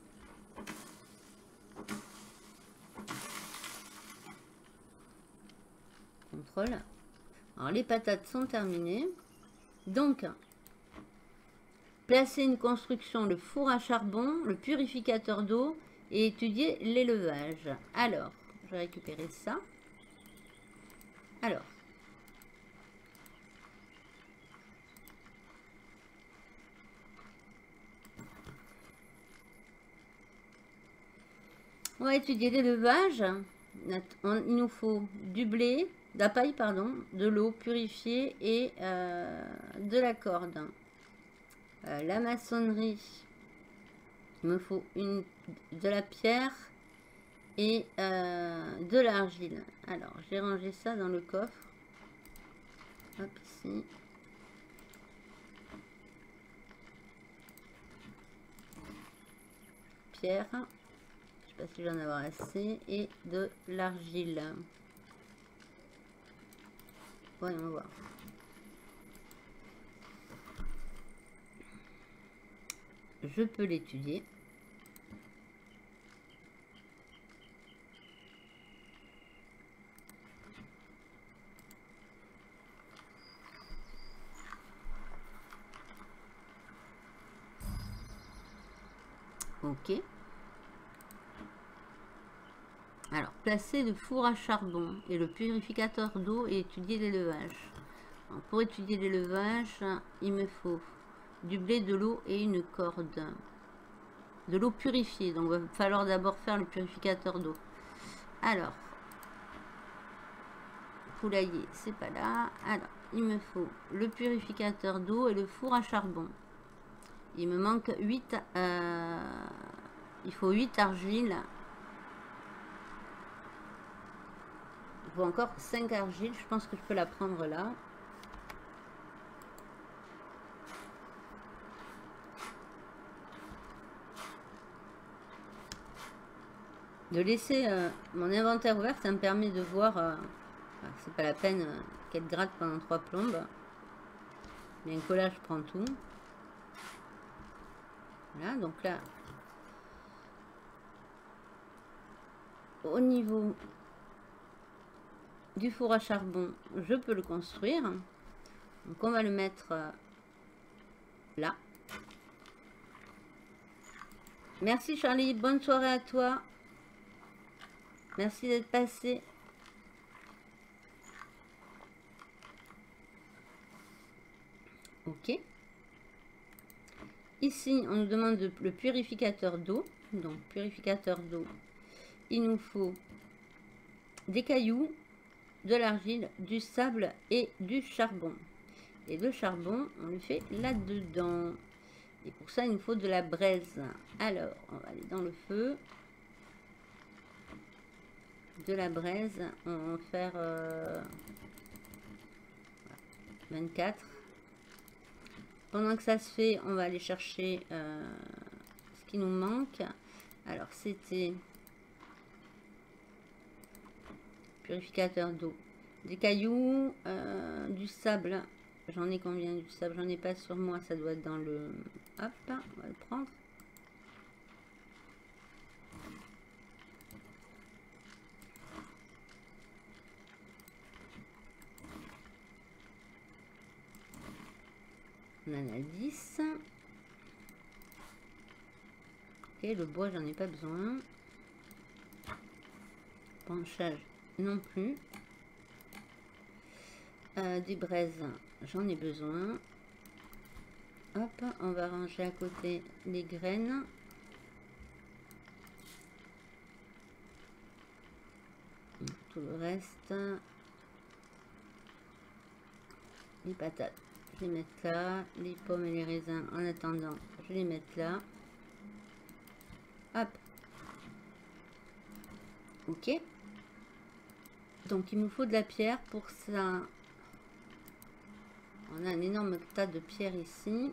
Contrôle. Alors les patates sont terminées. Donc, placer une construction, le four à charbon, le purificateur d'eau et étudier l'élevage. Alors, je vais récupérer ça. Alors. On va étudier l'élevage. Il nous faut du blé, de la paille, pardon, de l'eau purifiée et de la corde. La maçonnerie, il me faut de la pierre et de l'argile. Alors, j'ai rangé ça dans le coffre. Hop, ici. Pierre. Je sais pas si j'en avoir assez. Et de l'argile. Voyons voir. Je peux l'étudier. Ok. Alors, placer le four à charbon et le purificateur d'eau et étudier l'élevage. Pour étudier l'élevage, il me faut du blé, de l'eau et une corde. De l'eau purifiée. Donc, il va falloir d'abord faire le purificateur d'eau. Alors, poulailler, c'est pas là. Alors, il me faut le purificateur d'eau et le four à charbon. Il me manque 8. Il faut 8 argiles. Il faut encore 5 argiles. Je pense que je peux la prendre là. De laisser mon inventaire ouvert, ça me permet de voir. C'est pas la peine qu'elle gratte pendant 3 plombes. Bien que là, je prends tout. Voilà, donc là, au niveau du four à charbon, je peux le construire. Donc on va le mettre là. Merci Charlie, bonne soirée à toi. Merci d'être passé. Ok. Ici, on nous demande le purificateur d'eau. Donc, purificateur d'eau, il nous faut des cailloux, de l'argile, du sable et du charbon. Et le charbon, on le fait là-dedans. Et pour ça, il nous faut de la braise. Alors, on va aller dans le feu. De la braise, on va faire 24. Pendant que ça se fait, on va aller chercher ce qui nous manque. Alors, c'était purificateur d'eau, des cailloux, du sable. J'en ai combien du sable? J'en ai pas sur moi, ça doit être dans le... Hop, on va le prendre. On en a 10. Ok, le bois, j'en ai pas besoin. Penchage, non plus. Des braises, j'en ai besoin. Hop, on va ranger à côté les graines. Tout le reste. Les patates, je vais les mettre là. Les pommes et les raisins, en attendant, je vais les mettre là. Hop. Ok. Donc, il nous faut de la pierre pour ça. On a un énorme tas de pierres ici.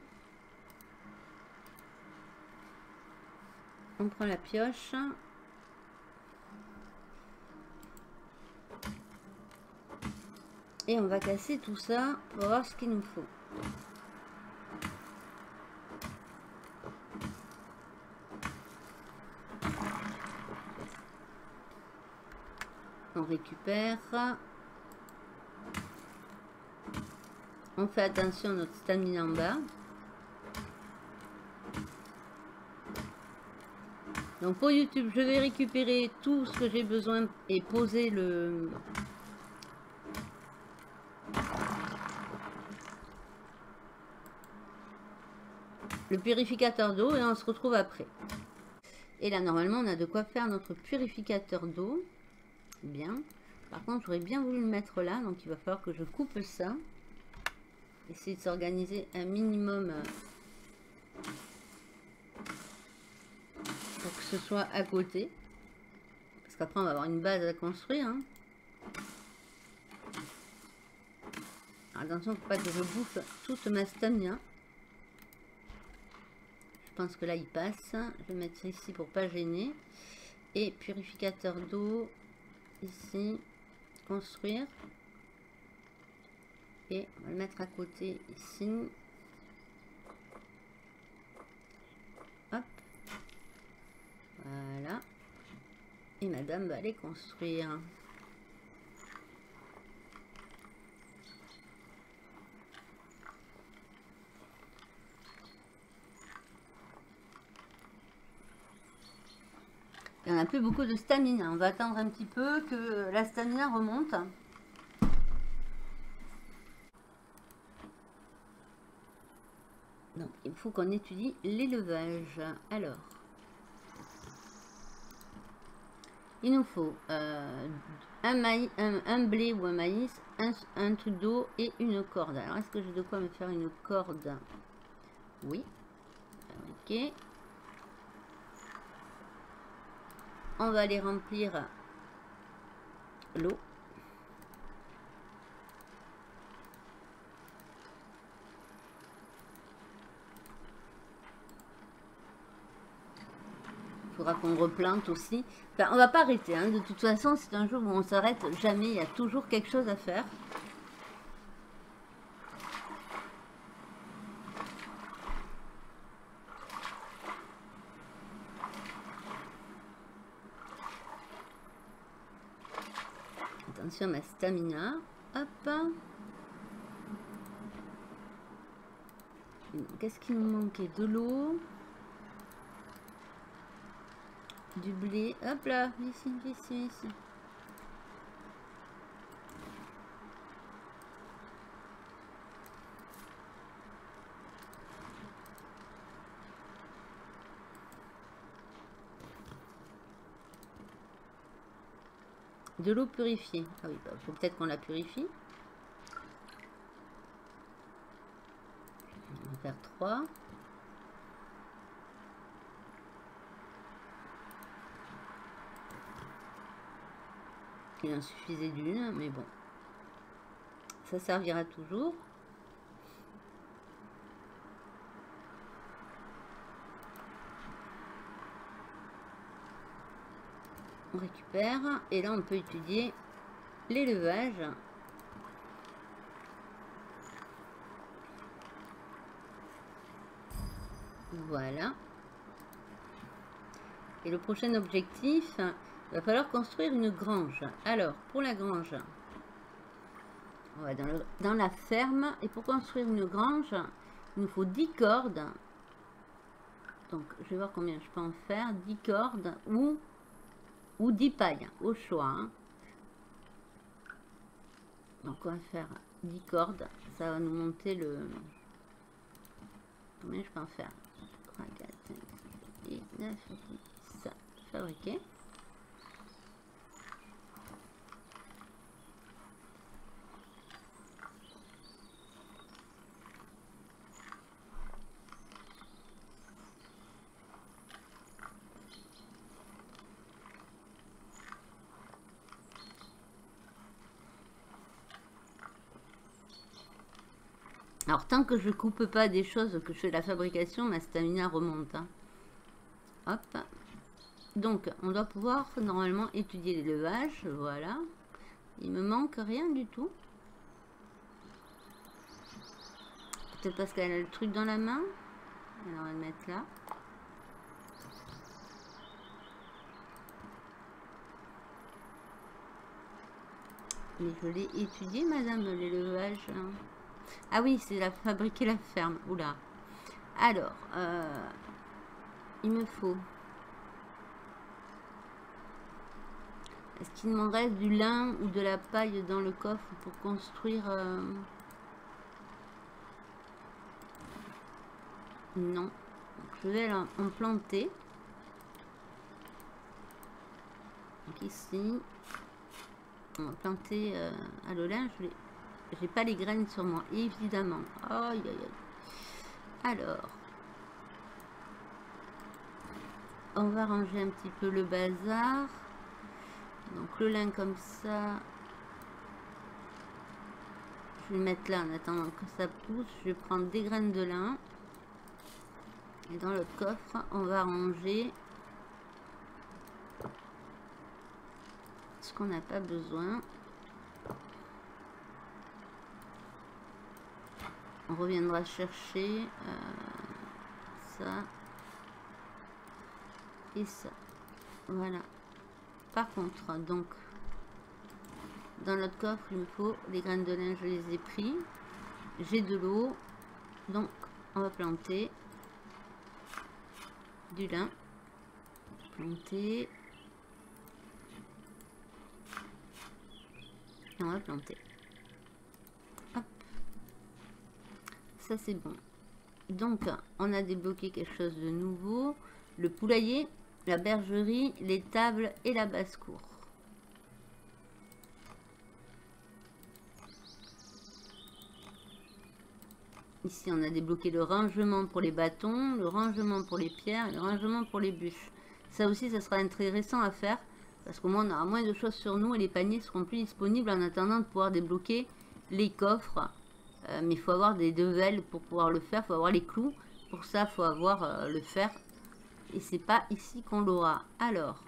On prend la pioche. Et on va casser tout ça pour voir ce qu'il nous faut. On récupère. On fait attention à notre stamina en bas. Donc pour YouTube, je vais récupérer tout ce que j'ai besoin et poser le purificateur d'eau et on se retrouve après. Et là, normalement, on a de quoi faire notre purificateur d'eau. Bien. Par contre, j'aurais bien voulu le mettre là, donc il va falloir que je coupe ça. Essayer de s'organiser un minimum pour que ce soit à côté. Parce qu'après, on va avoir une base à construire. Hein. Alors, attention, il ne faut pas que je bouffe toute ma stamina. Je pense que là, il passe. Je vais mettre ça ici pour pas gêner. Et purificateur d'eau, ici, construire. Et on va le mettre à côté ici. Hop. Voilà. Et madame va aller construire. Et on n'a plus beaucoup de stamina. On va attendre un petit peu que la stamina remonte. Donc, il faut qu'on étudie l'élevage. Alors, il nous faut un blé ou un maïs, un truc d'eau et une corde. Alors, est-ce que j'ai de quoi me faire une corde? Oui. Ok. On va aller remplir l'eau. Il faudra qu'on replante aussi. Enfin, on va pas arrêter. Hein. De toute façon, c'est un jour où on s'arrête jamais. Il y a toujours quelque chose à faire. Attention à ma stamina. Hop. Qu'est-ce qui nous manquait? De l'eau. Du blé. Hop là, ici, ici, ici. De l'eau purifiée. Ah oui, bah, faut peut-être qu'on la purifie. On va faire 3. Il en suffisait d'une, mais bon. Ça servira toujours. On récupère. Et là, on peut étudier l'élevage. Voilà. Et le prochain objectif, il va falloir construire une grange. Alors, pour la grange, on va dans la ferme. Et pour construire une grange, il nous faut 10 cordes. Donc, je vais voir combien je peux en faire. 10 cordes ou 10 pailles, au choix. Hein. Donc, on va faire 10 cordes. Ça va nous monter le... Combien je peux en faire? 3, 4, 5, 6, 9, 10. Fabriquer. Alors, tant que je coupe pas des choses, que je fais la fabrication, ma stamina remonte. Hein. Hop. Donc, on doit pouvoir normalement étudier l'élevage. Voilà. Il me manque rien du tout. Peut-être parce qu'elle a le truc dans la main. Alors, on va le mettre là. Mais je l'ai étudié, madame, l'élevage. Ah oui, c'est la fabriquer la ferme. Oula. Alors, il me faut... Est-ce qu'il m'en reste du lin ou de la paille dans le coffre pour construire... Non. Donc, je vais en planter. Donc ici, on va planter à l'olin. J'ai pas les graines sur moi, évidemment. Aïe, aïe, aïe. Alors, on va ranger un petit peu le bazar. Donc le lin comme ça. Je vais le mettre là en attendant que ça pousse. Je vais prendre des graines de lin. Et dans le coffre, on va ranger ce qu'on n'a pas besoin. On reviendra chercher ça et ça. Voilà. Par contre, donc, dans notre coffre, il me faut les graines de lin, je les ai pris. J'ai de l'eau. Donc, on va planter du lin. Planter. Et on va planter. Hop. Ça, c'est bon. Donc, on a débloqué quelque chose de nouveau. Le poulailler, la bergerie, les tables et la basse-cour. Ici, on a débloqué le rangement pour les bâtons, le rangement pour les pierres et le rangement pour les bûches. Ça aussi, ça sera intéressant à faire parce qu'au moins, on aura moins de choses sur nous et les paniers seront plus disponibles en attendant de pouvoir débloquer les coffres. Mais il faut avoir des devels pour pouvoir le faire. Il faut avoir les clous. Pour ça, il faut avoir le fer. Et c'est pas ici qu'on l'aura. Alors,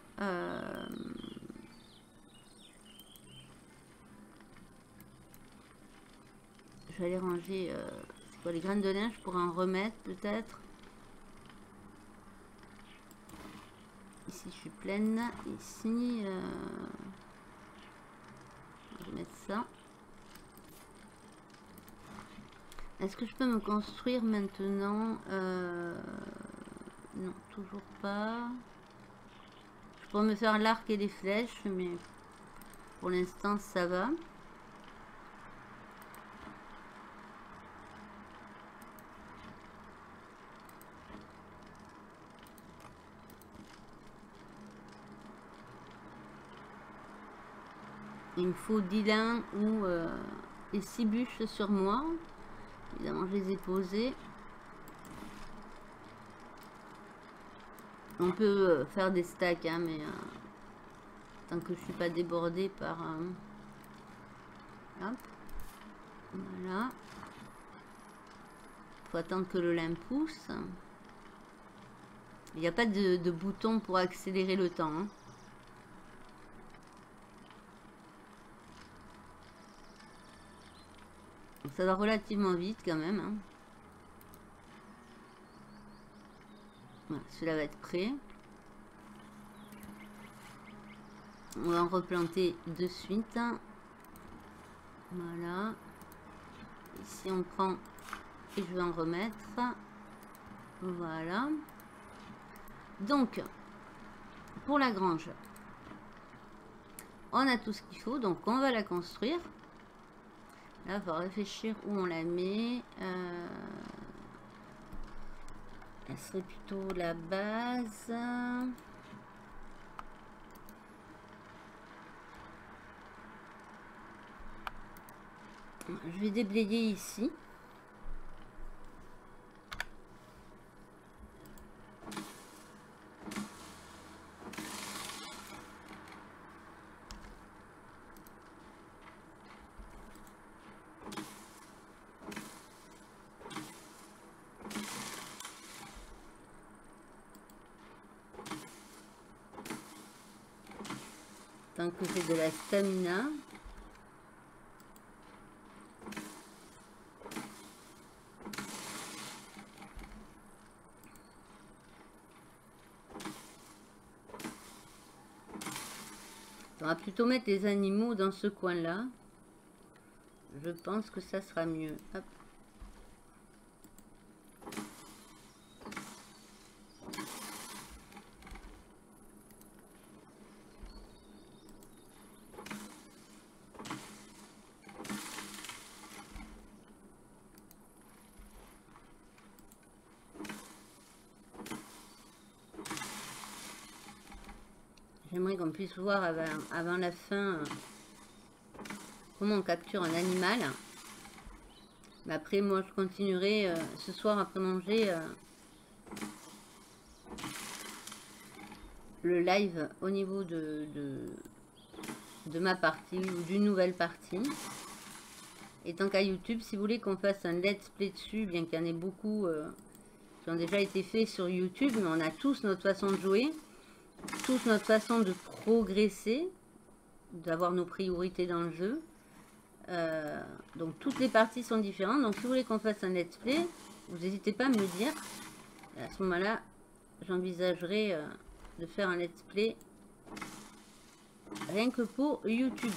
je vais aller ranger les graines de lin. Je pourrais en remettre peut-être. Ici, je suis pleine. Ici, je vais mettre ça. Est-ce que je peux me construire maintenant? Non, toujours pas. pourrais me faire l'arc et les flèches, mais pour l'instant ça va. Il me faut 10 lins ou et 6 bûches sur moi. Évidemment, je les ai posées. On peut faire des stacks, hein, mais tant que je suis pas débordée par... hop. Voilà. Faut attendre que le lin pousse. Il n'y a pas de bouton pour accélérer le temps. Hein. Ça va relativement vite quand même. Hein. Voilà, celui-là va être prêt. On va en replanter de suite. Voilà. Ici on prend et je vais en remettre. Voilà. Donc, pour la grange, on a tout ce qu'il faut. Donc on va la construire. Là, on va réfléchir où on la met. Elle serait plutôt la base. Je vais déblayer ici. Tant que j'ai de la stamina. On va plutôt mettre les animaux dans ce coin-là. Je pense que ça sera mieux. Hop. J'aimerais qu'on puisse voir avant la fin comment on capture un animal. Mais après, moi, je continuerai ce soir après manger le live au niveau de ma partie ou d'une nouvelle partie. Et tant qu'à YouTube, si vous voulez qu'on fasse un let's play dessus, bien qu'il y en ait beaucoup qui ont déjà été faits sur YouTube, mais on a tous notre façon de jouer. Tous notre façon de progresser, d'avoir nos priorités dans le jeu. Donc toutes les parties sont différentes. Donc si vous voulez qu'on fasse un let's play, vous n'hésitez pas à me le dire. Et à ce moment-là, j'envisagerai de faire un let's play rien que pour YouTube.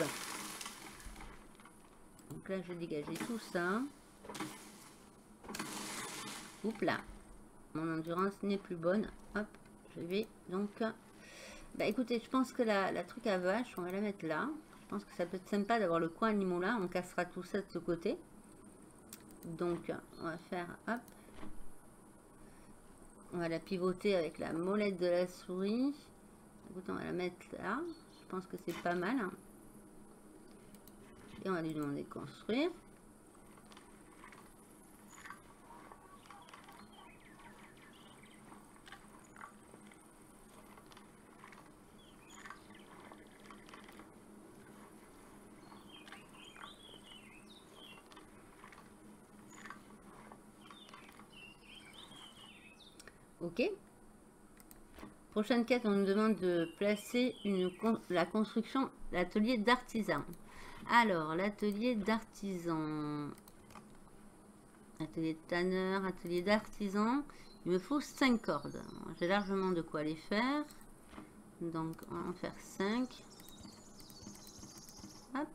Donc là, je vais dégager tout ça. Oups là. Mon endurance n'est plus bonne. Hop, je vais donc... Bah écoutez, je pense que la truc à vache, on va la mettre là. Je pense que ça peut être sympa d'avoir le coin animaux là. On cassera tout ça de ce côté. Donc, on va faire, hop. On va la pivoter avec la molette de la souris. Écoute, on va la mettre là. Je pense que c'est pas mal. Et on va lui demander de construire. Ok. Prochaine quête, on nous demande de placer la construction, l'atelier d'artisan. Alors, l'atelier d'artisan. Atelier de tanneur, atelier d'artisan. Il me faut 5 cordes. J'ai largement de quoi les faire. Donc, on va en faire 5. Hop.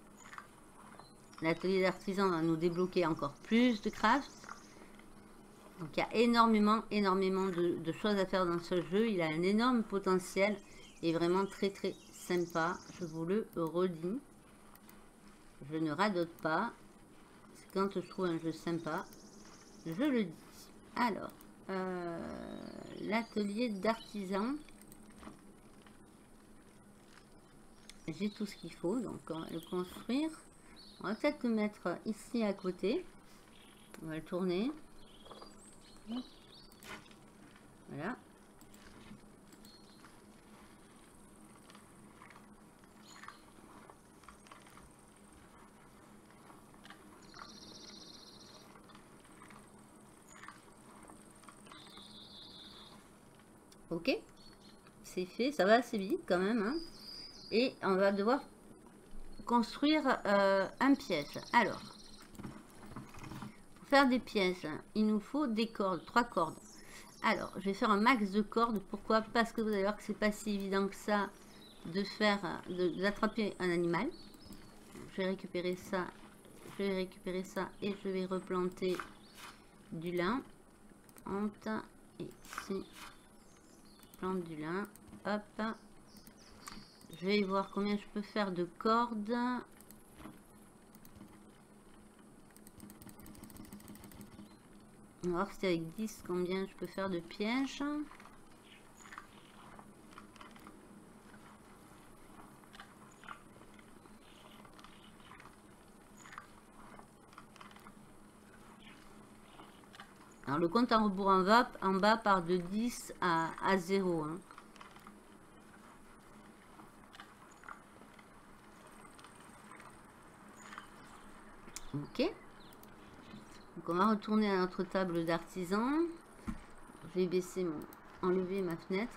L'atelier d'artisan va nous débloquer encore plus de craft. Donc il y a énormément de choses à faire dans ce jeu. Il a un énorme potentiel et vraiment très très sympa. Je vous le redis. Je ne radote pas. Quand je trouve un jeu sympa, je le dis. Alors, l'atelier d'artisan. J'ai tout ce qu'il faut, donc on va le construire. On va peut-être le mettre ici à côté. On va le tourner. Voilà. Ok, c'est fait, ça va assez vite quand même, hein. Et on va devoir construire un piège. Alors, pour faire des pièges, il nous faut des cordes, 3 cordes. Alors, je vais faire un max de cordes. Pourquoi? Parce que vous allez voir que c'est pas si évident que ça de faire, d'attraper un animal. Je vais récupérer ça, et je vais replanter du lin. Et ici, plante du lin. Hop. Je vais voir combien je peux faire de cordes. On va voir si avec 10 combien je peux faire de pièges. Alors le compte en rebours en bas part de 10 à 0. Hein. Ok. Donc on va retourner à notre table d'artisan. Je vais baisser enlever ma fenêtre.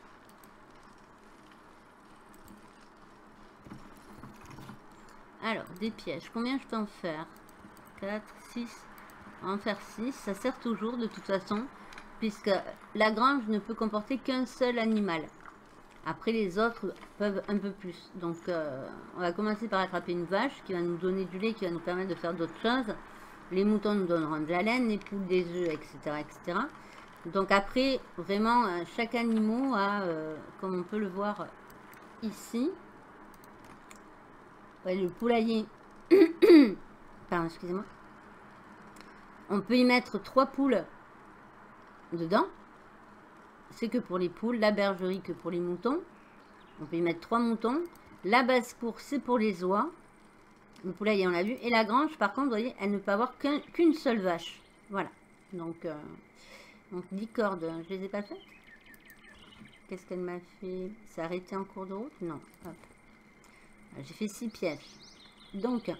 Alors, des pièges. Combien je peux en faire? 4, 6. On va en faire 6. Ça sert toujours de toute façon. Puisque la grange ne peut comporter qu'un seul animal. Après, les autres peuvent un peu plus. Donc, on va commencer par attraper une vache qui va nous donner du lait, qui va nous permettre de faire d'autres choses. Les moutons nous donneront de la laine, les poules des œufs, etc. etc. Donc après, vraiment, chaque animal a, comme on peut le voir ici, ouais, le poulailler, pardon, excusez-moi, on peut y mettre 3 poules dedans. C'est que pour les poules, la bergerie que pour les moutons. On peut y mettre 3 moutons. La basse-cour, c'est pour les oies. Le poulailler, on l'a vu. Et la grange, par contre, vous voyez, elle ne peut avoir qu'une seule vache. Voilà. Donc 10 cordes, je les ai pas faites. Qu'est-ce qu'elle m'a fait? C'est arrêté en cours de route? Non. J'ai fait 6 pièges. Donc,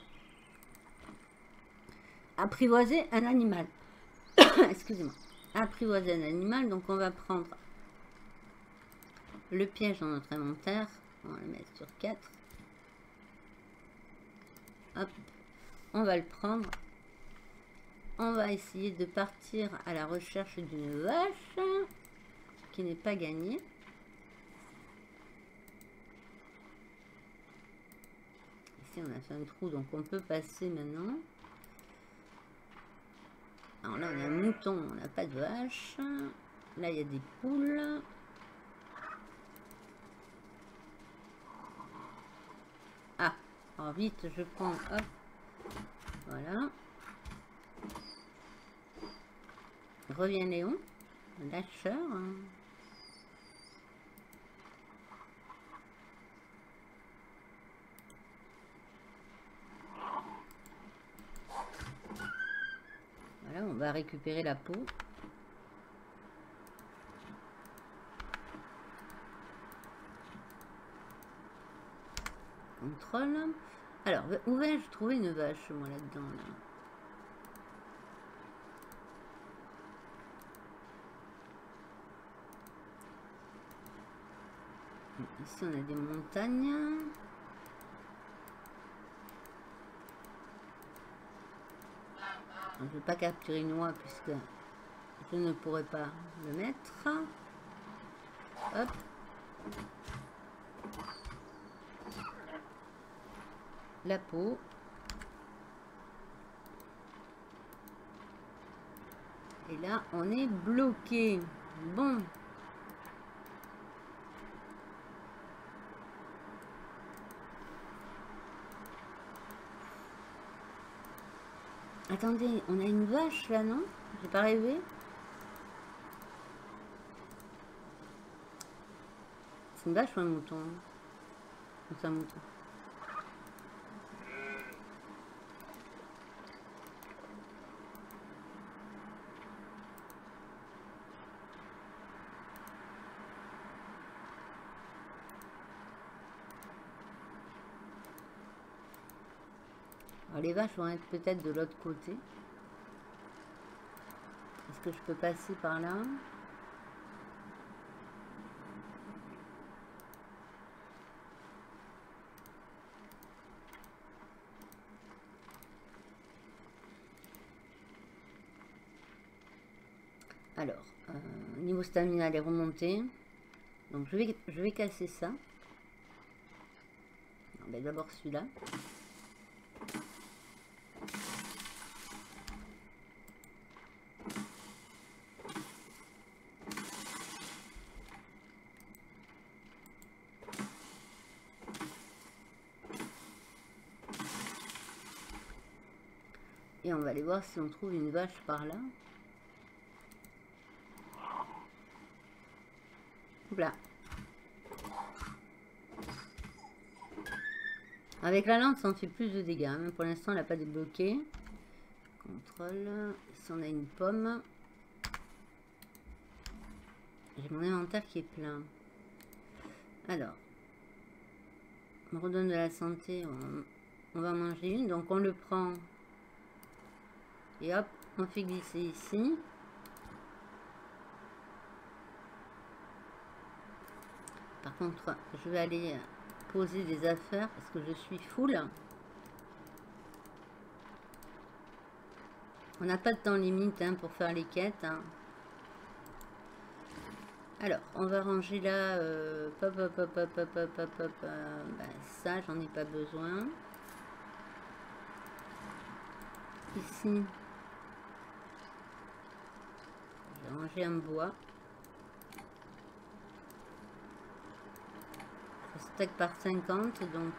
apprivoiser un animal. Excusez-moi. Apprivoiser un animal. Donc, on va prendre le piège dans notre inventaire. On va le mettre sur 4. Hop. On va le prendre. On va essayer de partir à la recherche d'une vache qui n'est pas gagnée. Ici, on a fait un trou, donc on peut passer maintenant. Alors là, on a un mouton, on n'a pas de vache. Là, il y a des poules. Ah, alors vite, je prends, hop, voilà. Reviens Léon, lâcheur. Voilà, on va récupérer la peau. Contrôle. Alors, où vais-je trouver une vache, moi, là-dedans, là? Ici, on a des montagnes. Je ne vais pas capturer une oie puisque je ne pourrais pas le mettre. Hop. La peau. Et là, on est bloqué. Bon. Attendez, on a une vache là, non? J'ai pas rêvé? C'est une vache ou un mouton? C'est un mouton. Alors, les vaches vont être peut-être de l'autre côté. Est-ce que je peux passer par là? Alors, niveau stamina, elle est remontée. Donc je vais casser ça. Ben, d'abord celui-là. Et on va aller voir si on trouve une vache par là. Là. Avec la lance, on fait plus de dégâts. Même pour l'instant, elle n'a pas débloqué. Contrôle. Ici, on a une pomme. J'ai mon inventaire qui est plein. Alors. On me redonne de la santé. On va manger une. Donc, on le prend. Et hop, on fait glisser ici. Par contre, je vais aller poser des affaires parce que je suis full. On n'a pas de temps limite hein, pour faire les quêtes. Hein. Alors, on va ranger là. Ça, j'en ai pas besoin. Ici, je vais ranger un bois. Stack par 50 donc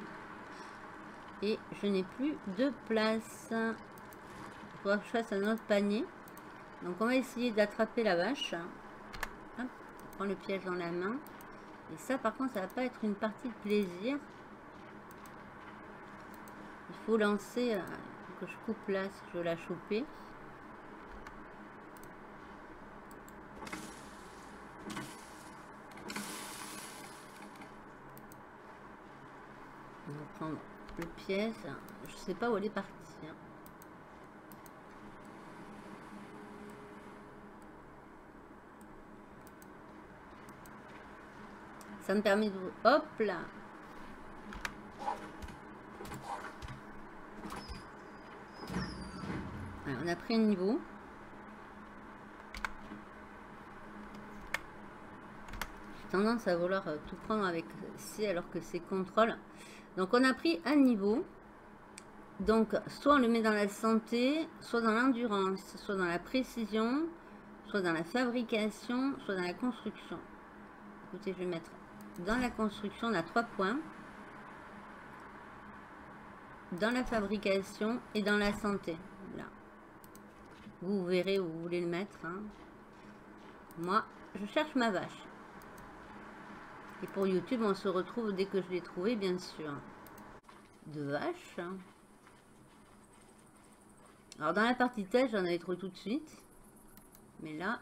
et je n'ai plus de place. Il faudra que je fasse un autre panier, donc on va essayer d'attraper la vache. Hop, on prend le piège dans la main et ça par contre ça va pas être une partie de plaisir. Il faut lancer que je coupe là si je veux la choper. On va prendre le piège. Je sais pas où elle est partie. Ça me permet de... Hop là. Alors, on a pris un niveau. J'ai tendance à vouloir tout prendre avec C alors que c'est contrôle. Donc on a pris un niveau. Donc soit on le met dans la santé, soit dans l'endurance, soit dans la précision, soit dans la fabrication, soit dans la construction. Écoutez, je vais mettre dans la construction, on a 3 points. Dans la fabrication et dans la santé. Là. Vous verrez où vous voulez le mettre. Hein. Moi, je cherche ma vache. Et pour YouTube, on se retrouve dès que je l'ai trouvé, bien sûr. De vaches. Alors, dans la partie test, j'en avais trouvé tout de suite. Mais là...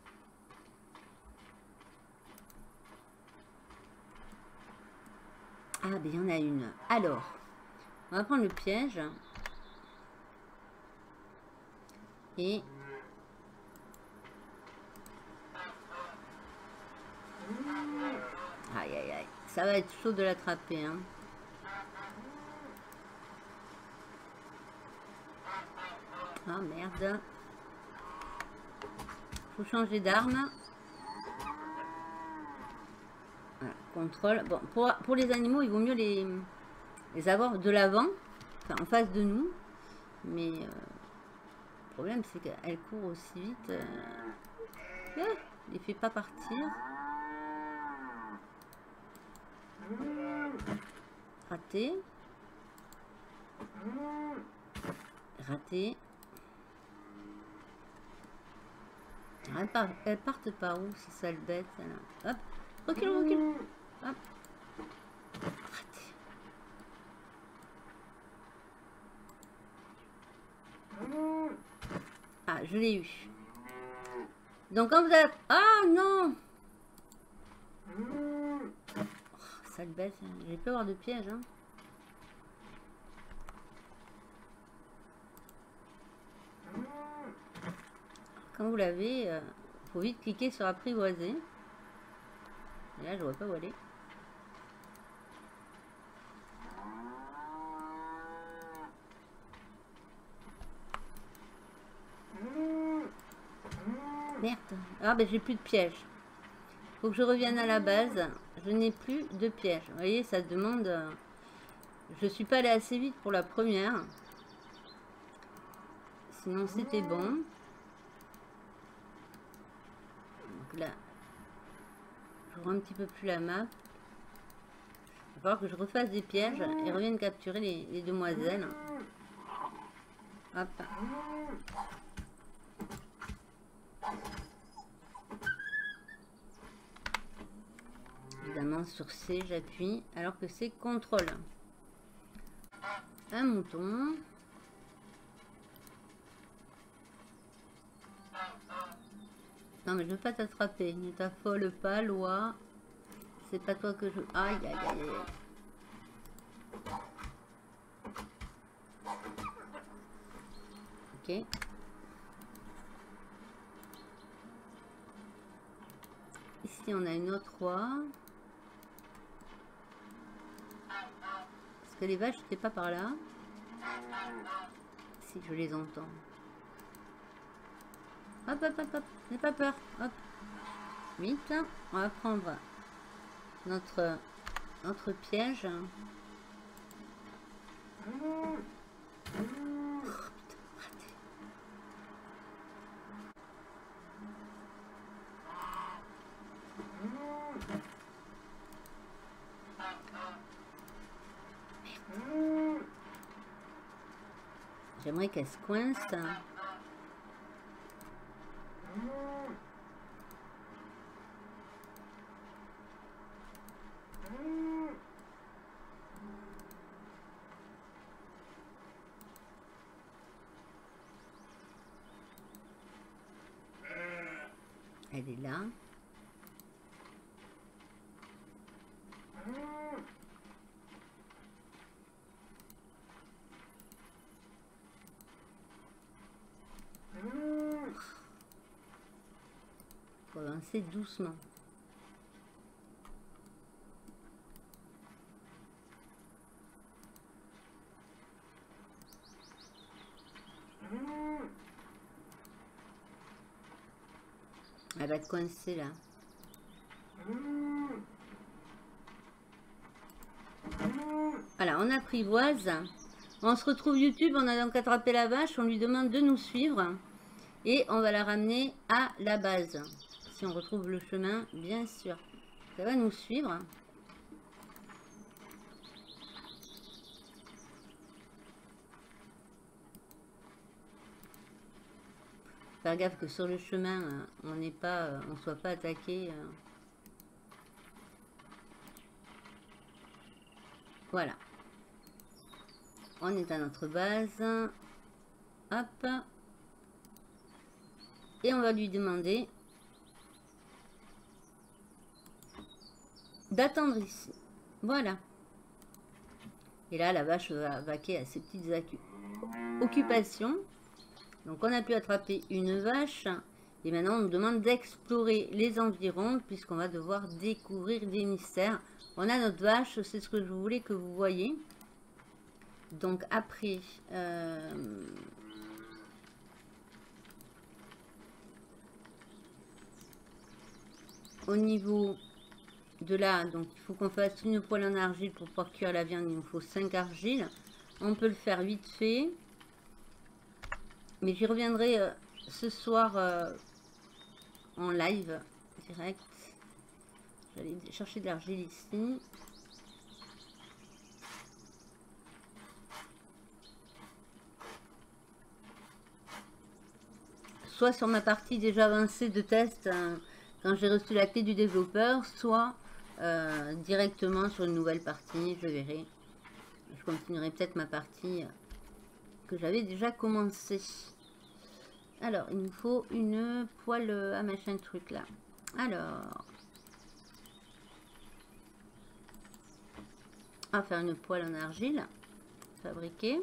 Ah, ben il y en a une. Alors, on va prendre le piège. Et... Aïe, aïe, aïe. Ça va être chaud de l'attraper, hein. Ah, merde. Faut changer d'arme. Voilà, contrôle. Bon, pour les animaux, il vaut mieux les avoir de l'avant. Enfin, en face de nous. Mais... Le problème, c'est qu'elle court aussi vite. Ah, il ne fait pas partir. Raté. Raté. Elles partent par où, ces sales bêtes là. Hop, recule, recule. Hop. Raté. Ah, je l'ai eu. Donc quand vous avez... Ah non. Oh, sale bête, j'ai peur avoir de piège. Hein. Quand vous l'avez, faut vite cliquer sur apprivoiser. Et là, je vois pas où aller. Merde. Ah ben j'ai plus de piège. Faut que je revienne à la base. Je n'ai plus de piège. Vous voyez, ça demande... Je suis pas allée assez vite pour la première. Sinon c'était bon. Donc là, j'ouvre un petit peu plus la map. Il va falloir que je refasse des pièges et revienne capturer les demoiselles. Hop. Évidemment sur C j'appuie alors que c'est contrôle. Un mouton. Non mais je veux pas t'attraper. Ne t'affole pas, loi. C'est pas toi que je... Aïe aïe aïe aïe. Ok. Ici on a une autre roi. Est-ce que les vaches n'étaient pas par là? Si je les entends. Hop hop hop hop. N'aie pas peur. Hop. Vite. On va prendre notre piège. Oh, putain, raté. J'aimerais qu'elle se coince. Elle est là. Faut avancer doucement. Elle va te coincer là. Voilà, on apprivoise. On se retrouve YouTube, on a donc attrapé la vache, on lui demande de nous suivre. Et on va la ramener à la base. Si on retrouve le chemin, bien sûr. Ça va nous suivre. Faire gaffe que sur le chemin, on n'est pas, on soit pas attaqué. Voilà. On est à notre base. Hop. Et on va lui demander d'attendre ici. Voilà. Et là, la vache va vaquer à ses petites occupations. Donc, on a pu attraper une vache. Et maintenant, on nous demande d'explorer les environs puisqu'on va devoir découvrir des mystères. On a notre vache, c'est ce que je voulais que vous voyez. Donc, après... au niveau de là, donc il faut qu'on fasse une poêle en argile pour pouvoir cuire la viande. Il nous faut 5 argiles. On peut le faire vite fait. Mais j'y reviendrai ce soir en live direct. J'allais chercher de l'argile ici. Soit sur ma partie déjà avancée de test, quand j'ai reçu la clé du développeur, soit directement sur une nouvelle partie, je verrai. Je continuerai peut-être ma partie que j'avais déjà commencé. Alors, il nous faut une poêle à machin truc là. Alors, on va faire une poêle en argile fabriquée.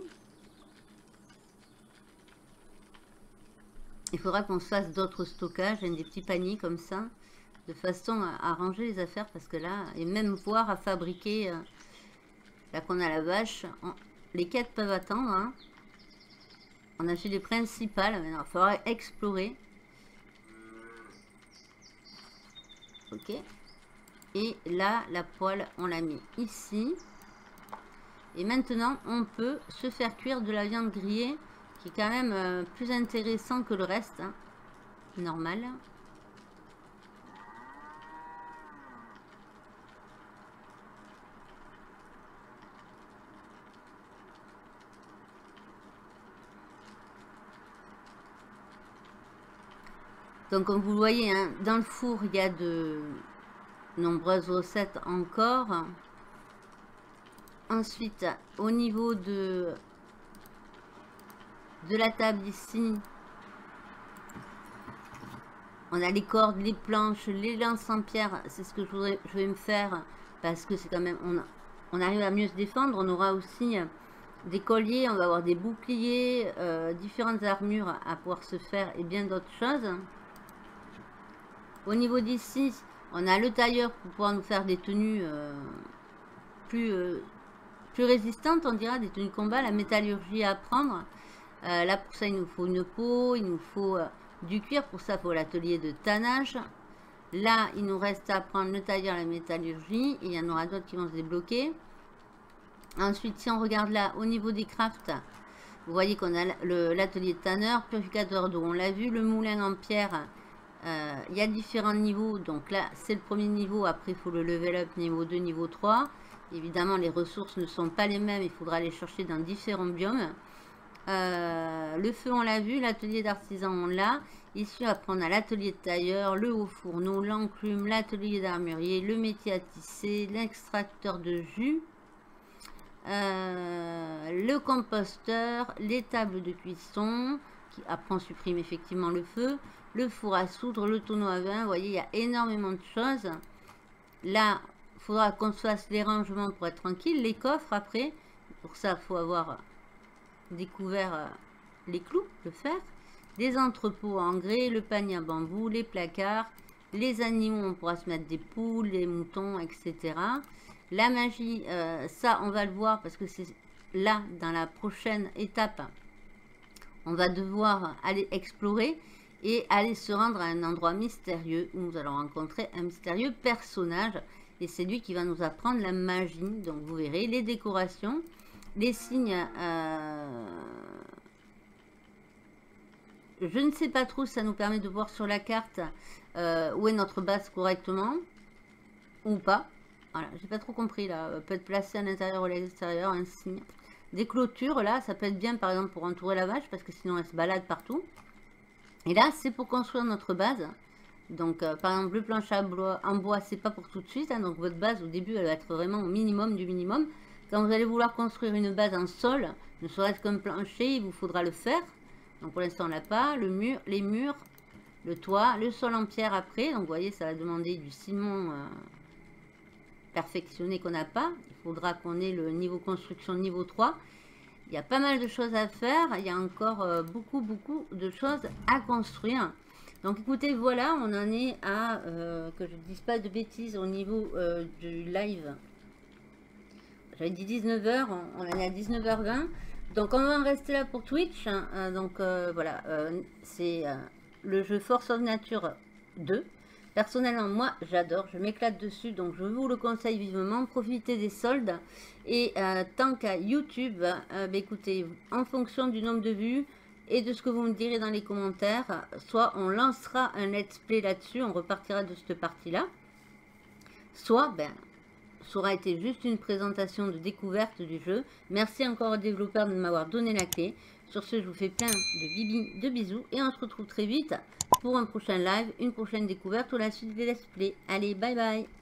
Il faudra qu'on se fasse d'autres stockages, des petits paniers comme ça, de façon à ranger les affaires, parce que là, et même voir à fabriquer, là qu'on a la vache, les quêtes peuvent attendre. Hein. On a fait les principales, maintenant il faudra explorer. Ok. Et là, la poêle, on l'a mis ici. Et maintenant, on peut se faire cuire de la viande grillée, qui est quand même plus intéressant que le reste. Hein. Normal. Donc, comme vous le voyez, hein, dans le four, il y a de nombreuses recettes encore. Ensuite, au niveau de la table ici, on a les cordes, les planches, les lances en pierre. C'est ce que je vais me faire parce que c'est quand même, on arrive à mieux se défendre. On aura aussi des colliers, on va avoir des boucliers, différentes armures à pouvoir se faire et bien d'autres choses. Au niveau d'ici, on a le tailleur pour pouvoir nous faire des tenues plus résistantes, on dira, des tenues de combat, la métallurgie à apprendre. Là, pour ça, il nous faut une peau, il nous faut du cuir. Pour ça, il faut l'atelier de tannage. Là, il nous reste à prendre le tailleur, la métallurgie. Et il y en aura d'autres qui vont se débloquer. Ensuite, si on regarde là, au niveau des crafts, vous voyez qu'on a l'atelier de tanneur, purificateur d'eau, on l'a vu, le moulin en pierre. Il y a différents niveaux. Donc là, c'est le premier niveau. Après, il faut le level up niveau 2, niveau 3. Évidemment, les ressources ne sont pas les mêmes. Il faudra les chercher dans différents biomes. Le feu, on l'a vu. L'atelier d'artisan, on l'a. Ici, après, on a l'atelier de tailleur, le haut fourneau, l'enclume, l'atelier d'armurier, le métier à tisser, l'extracteur de jus, le composteur, les tables de cuisson, qui après on supprime effectivement le feu, le four à soudre, le tonneau à vin. Vous voyez, il y a énormément de choses. Là, il faudra qu'on fasse les rangements pour être tranquille. Les coffres, après, pour ça, il faut avoir découvert les clous, le fer. Des entrepôts en grès, le panier à bambou, les placards, les animaux, on pourra se mettre des poules, des moutons, etc. La magie, ça, on va le voir parce que c'est là, dans la prochaine étape, on va devoir aller explorer et aller se rendre à un endroit mystérieux où nous allons rencontrer un mystérieux personnage. Et c'est lui qui va nous apprendre la magie. Donc vous verrez les décorations, les signes. Je ne sais pas trop si ça nous permet de voir sur la carte où est notre base correctement ou pas. Voilà, j'ai pas trop compris là. Peut être placé à l'intérieur ou à l'extérieur, un signe. Des clôtures là, ça peut être bien par exemple pour entourer la vache parce que sinon elle se balade partout. Et là, c'est pour construire notre base. Donc, par exemple, le plancher en bois, c'est pas pour tout de suite. Hein, donc, votre base, au début, elle va être vraiment au minimum du minimum. Quand vous allez vouloir construire une base en sol, ne serait-ce qu'un plancher, il vous faudra le faire. Donc, pour l'instant, on l'a pas. Le mur, les murs, le toit, le sol en pierre après. Donc, vous voyez, ça va demander du ciment perfectionné qu'on n'a pas. Il faudra qu'on ait le niveau construction niveau 3. Il y a pas mal de choses à faire. Il y a encore beaucoup de choses à construire. Donc écoutez, voilà, on en est à, que je ne dise pas de bêtises au niveau du live. J'avais dit 19h, on en est à 19h20. Donc on va en rester là pour Twitch. Hein, donc voilà, c'est le jeu Force of Nature 2. Personnellement, moi, j'adore, je m'éclate dessus, donc je vous le conseille vivement. Profitez des soldes. Et tant qu'à YouTube, bah, écoutez, en fonction du nombre de vues, et de ce que vous me direz dans les commentaires. Soit on lancera un let's play là-dessus, on repartira de cette partie-là. Soit, ben, ça aura été juste une présentation de découverte du jeu. Merci encore aux développeurs de m'avoir donné la clé. Sur ce, je vous fais plein de bisous et on se retrouve très vite pour un prochain live, une prochaine découverte ou la suite des let's play. Allez, bye bye!